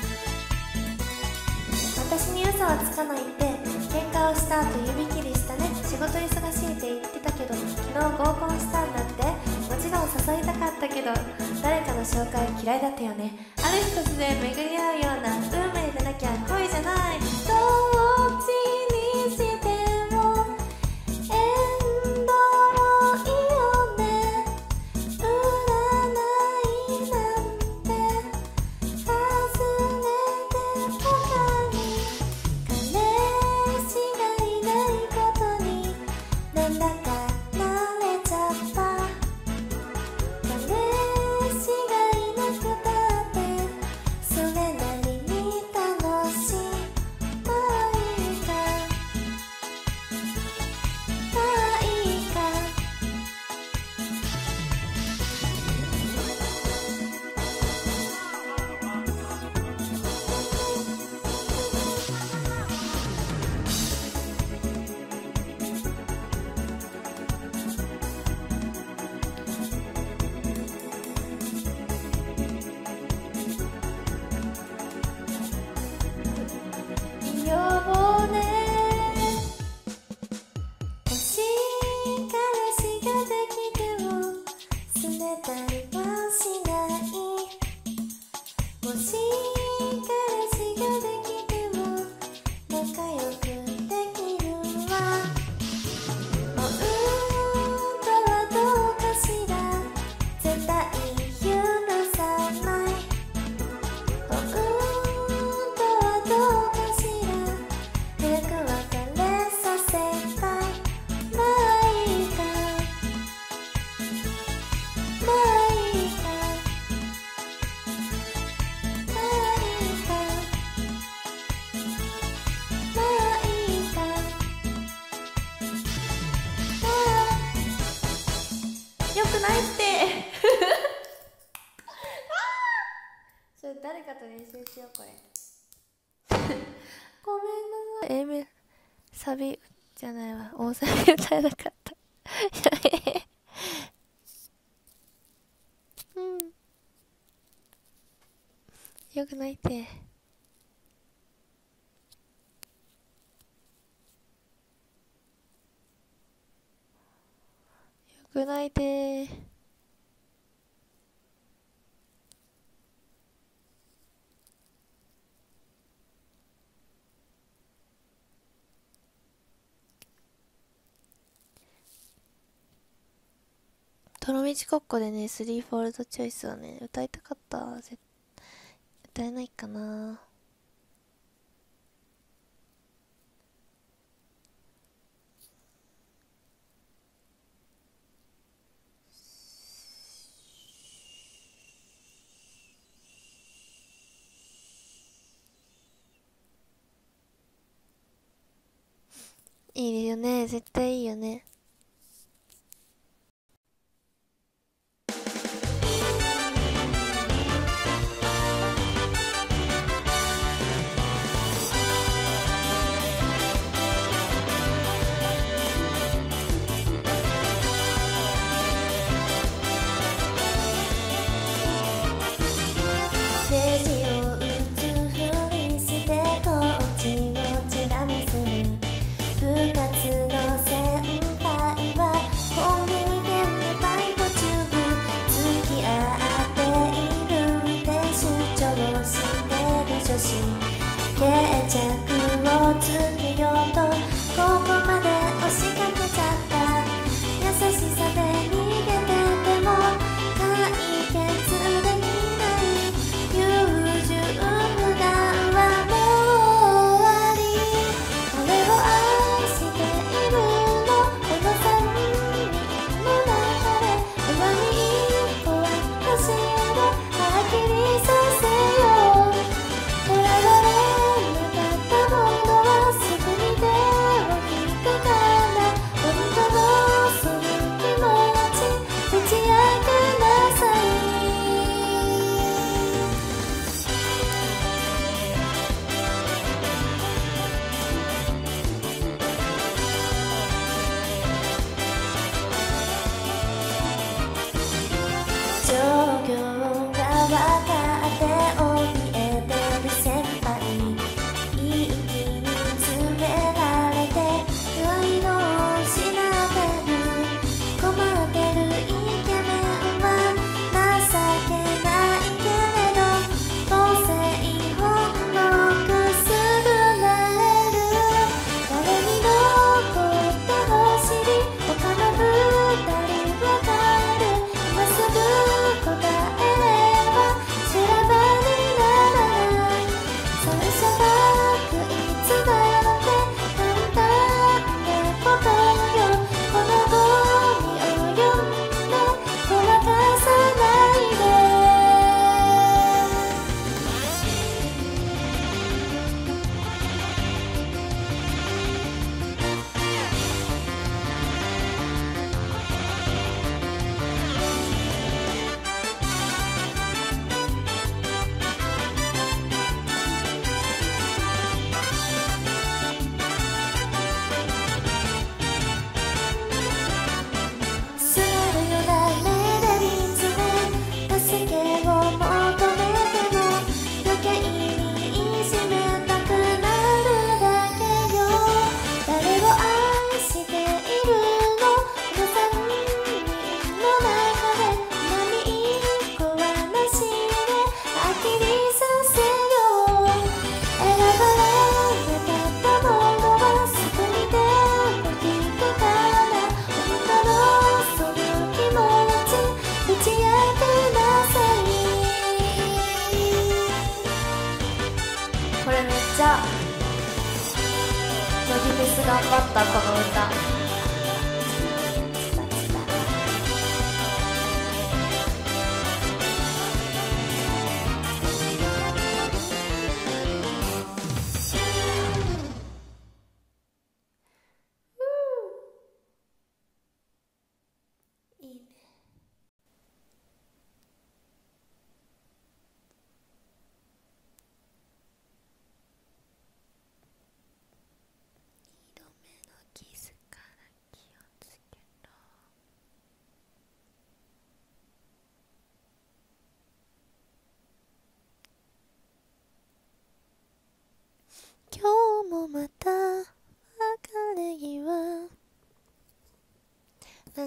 私に嘘はつかないって、喧嘩をした後指切りしたね。仕事忙しいって言ってたけど昨日合コンしたんだって。もちろん誘いたかったけど誰かの紹介嫌いだったよね。ある日突然巡り合うような運命でなきゃ恋じゃない。どっちにしても縁遠いよね。占いなんて外れてばかり。彼氏がいないことになんだか慣れちゃった。彼氏がいなくたってそれなりに楽しい。まあそれ誰かと練習しようこれごめんなさい。 A メサビじゃないわ、大サビ歌えなかったやべえうんよくないってよくないてとろみちこっこでね、スリーフォールドチョイスをね、歌いたかった。絶歌えないかな。いいよね、絶対いいよね。 レジを打つふりしてこっちをチラ見する部活の先輩はコンビニ店でバイト中付き合っているで出張してる女子決着をつけようとここまで押しかけちゃった優しさで逃げてても解決できない優柔不断はもう終わり誰を愛しているのこのさんにんの中で上に一個は欲しいのはっきりさせようとらわれなかったものはすぐに手を引くから本当のその気持ち打ち明けなさい状況が分かって怯えてる先輩一気に詰められてプライドを失ってる困ってるイケメンは情けないけれど母性本能すぐなれる誰に残ってほしい他の二人は帰る今すぐ答えれば修羅場にならない最初がクイズなんて簡単なことよこの後に及んでごまかさないですがるような目で見つめ助けを求めても余計にいじめたくなるだけよ誰を愛しているのこのさんにんの中で何一個はなしではっきりさせよう選ばれなかったものはすぐに手を引くから本当のその気持ち打ち明けなさいこれめっちゃ乃木フェス頑張ったこの歌いいね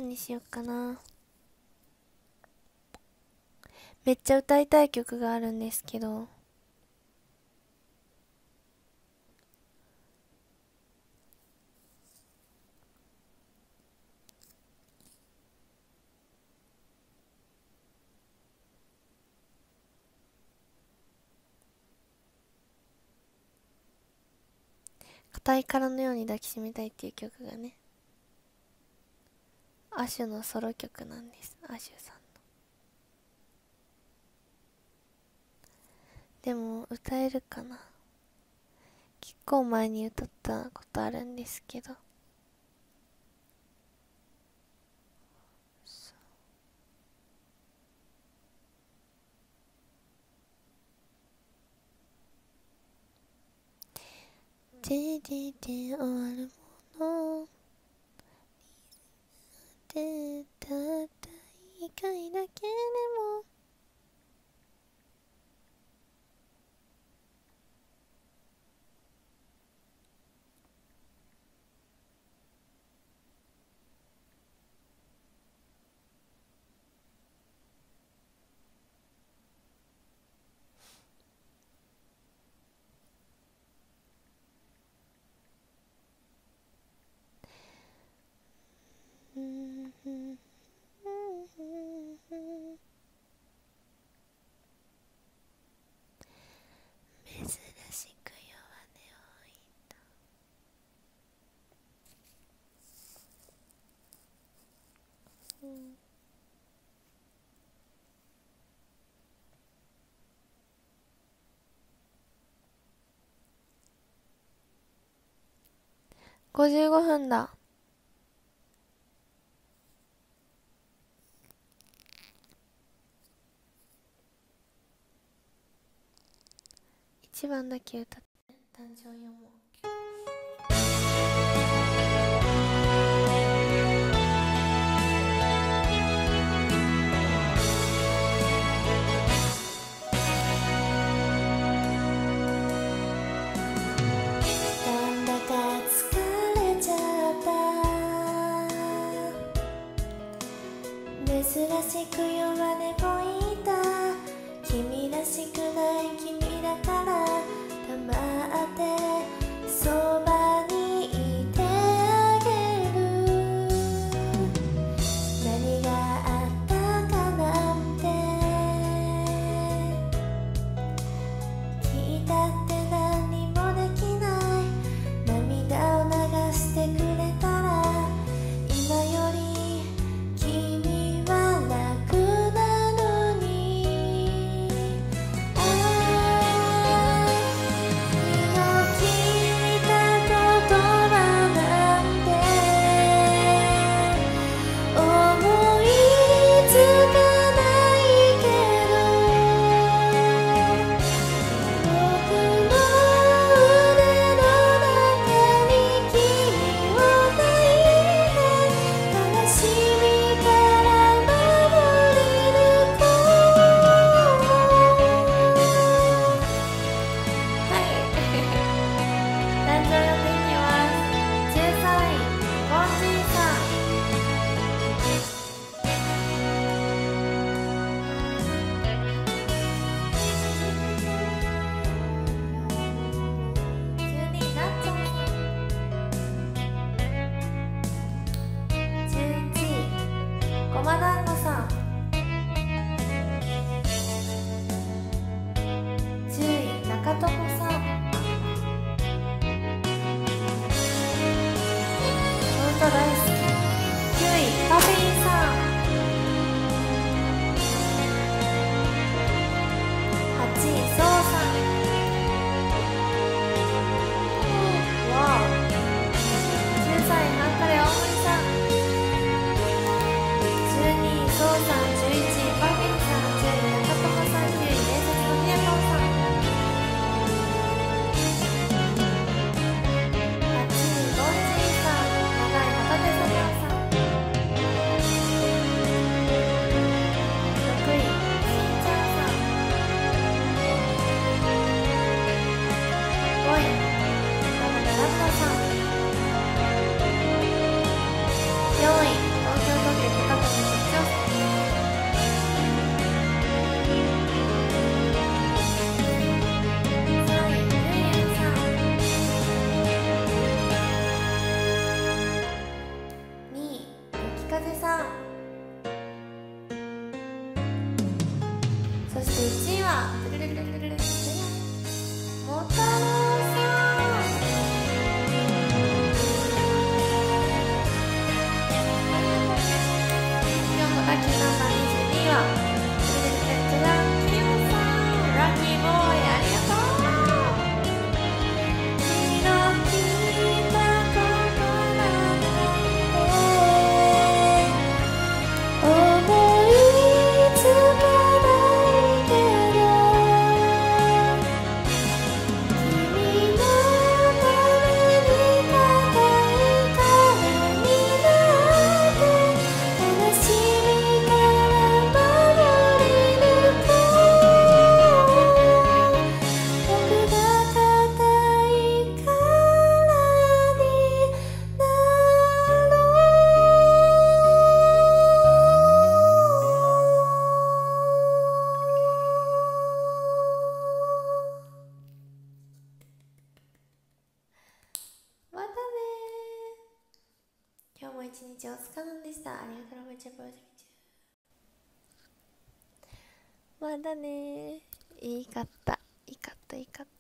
何にしよっかな。めっちゃ歌いたい曲があるんですけど、硬い殻のように抱きしめたいっていう曲がね、アシュのソロ曲なんです。アシュさんの。でも歌えるかな。結構前に歌ったことあるんですけど、ででで終わるものでたった一回だけでもうんうん珍しく弱音を言った。うんごじゅうごふんだ。一番だけ歌って誕生読もう。 なんだか疲れちゃった珍しく弱音こいた君らしくない君だから黙ってそばにいてあげる何があったかなんて聞いたって何もできない涙を流してくれたら今より君は楽なのにああ動きたく一日お疲れ様でした。ありがとうございました。 まだねー。いいかったいいかったいいかった。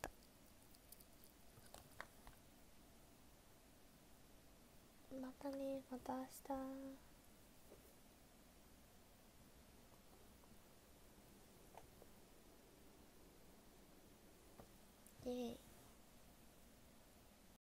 またね、また明日。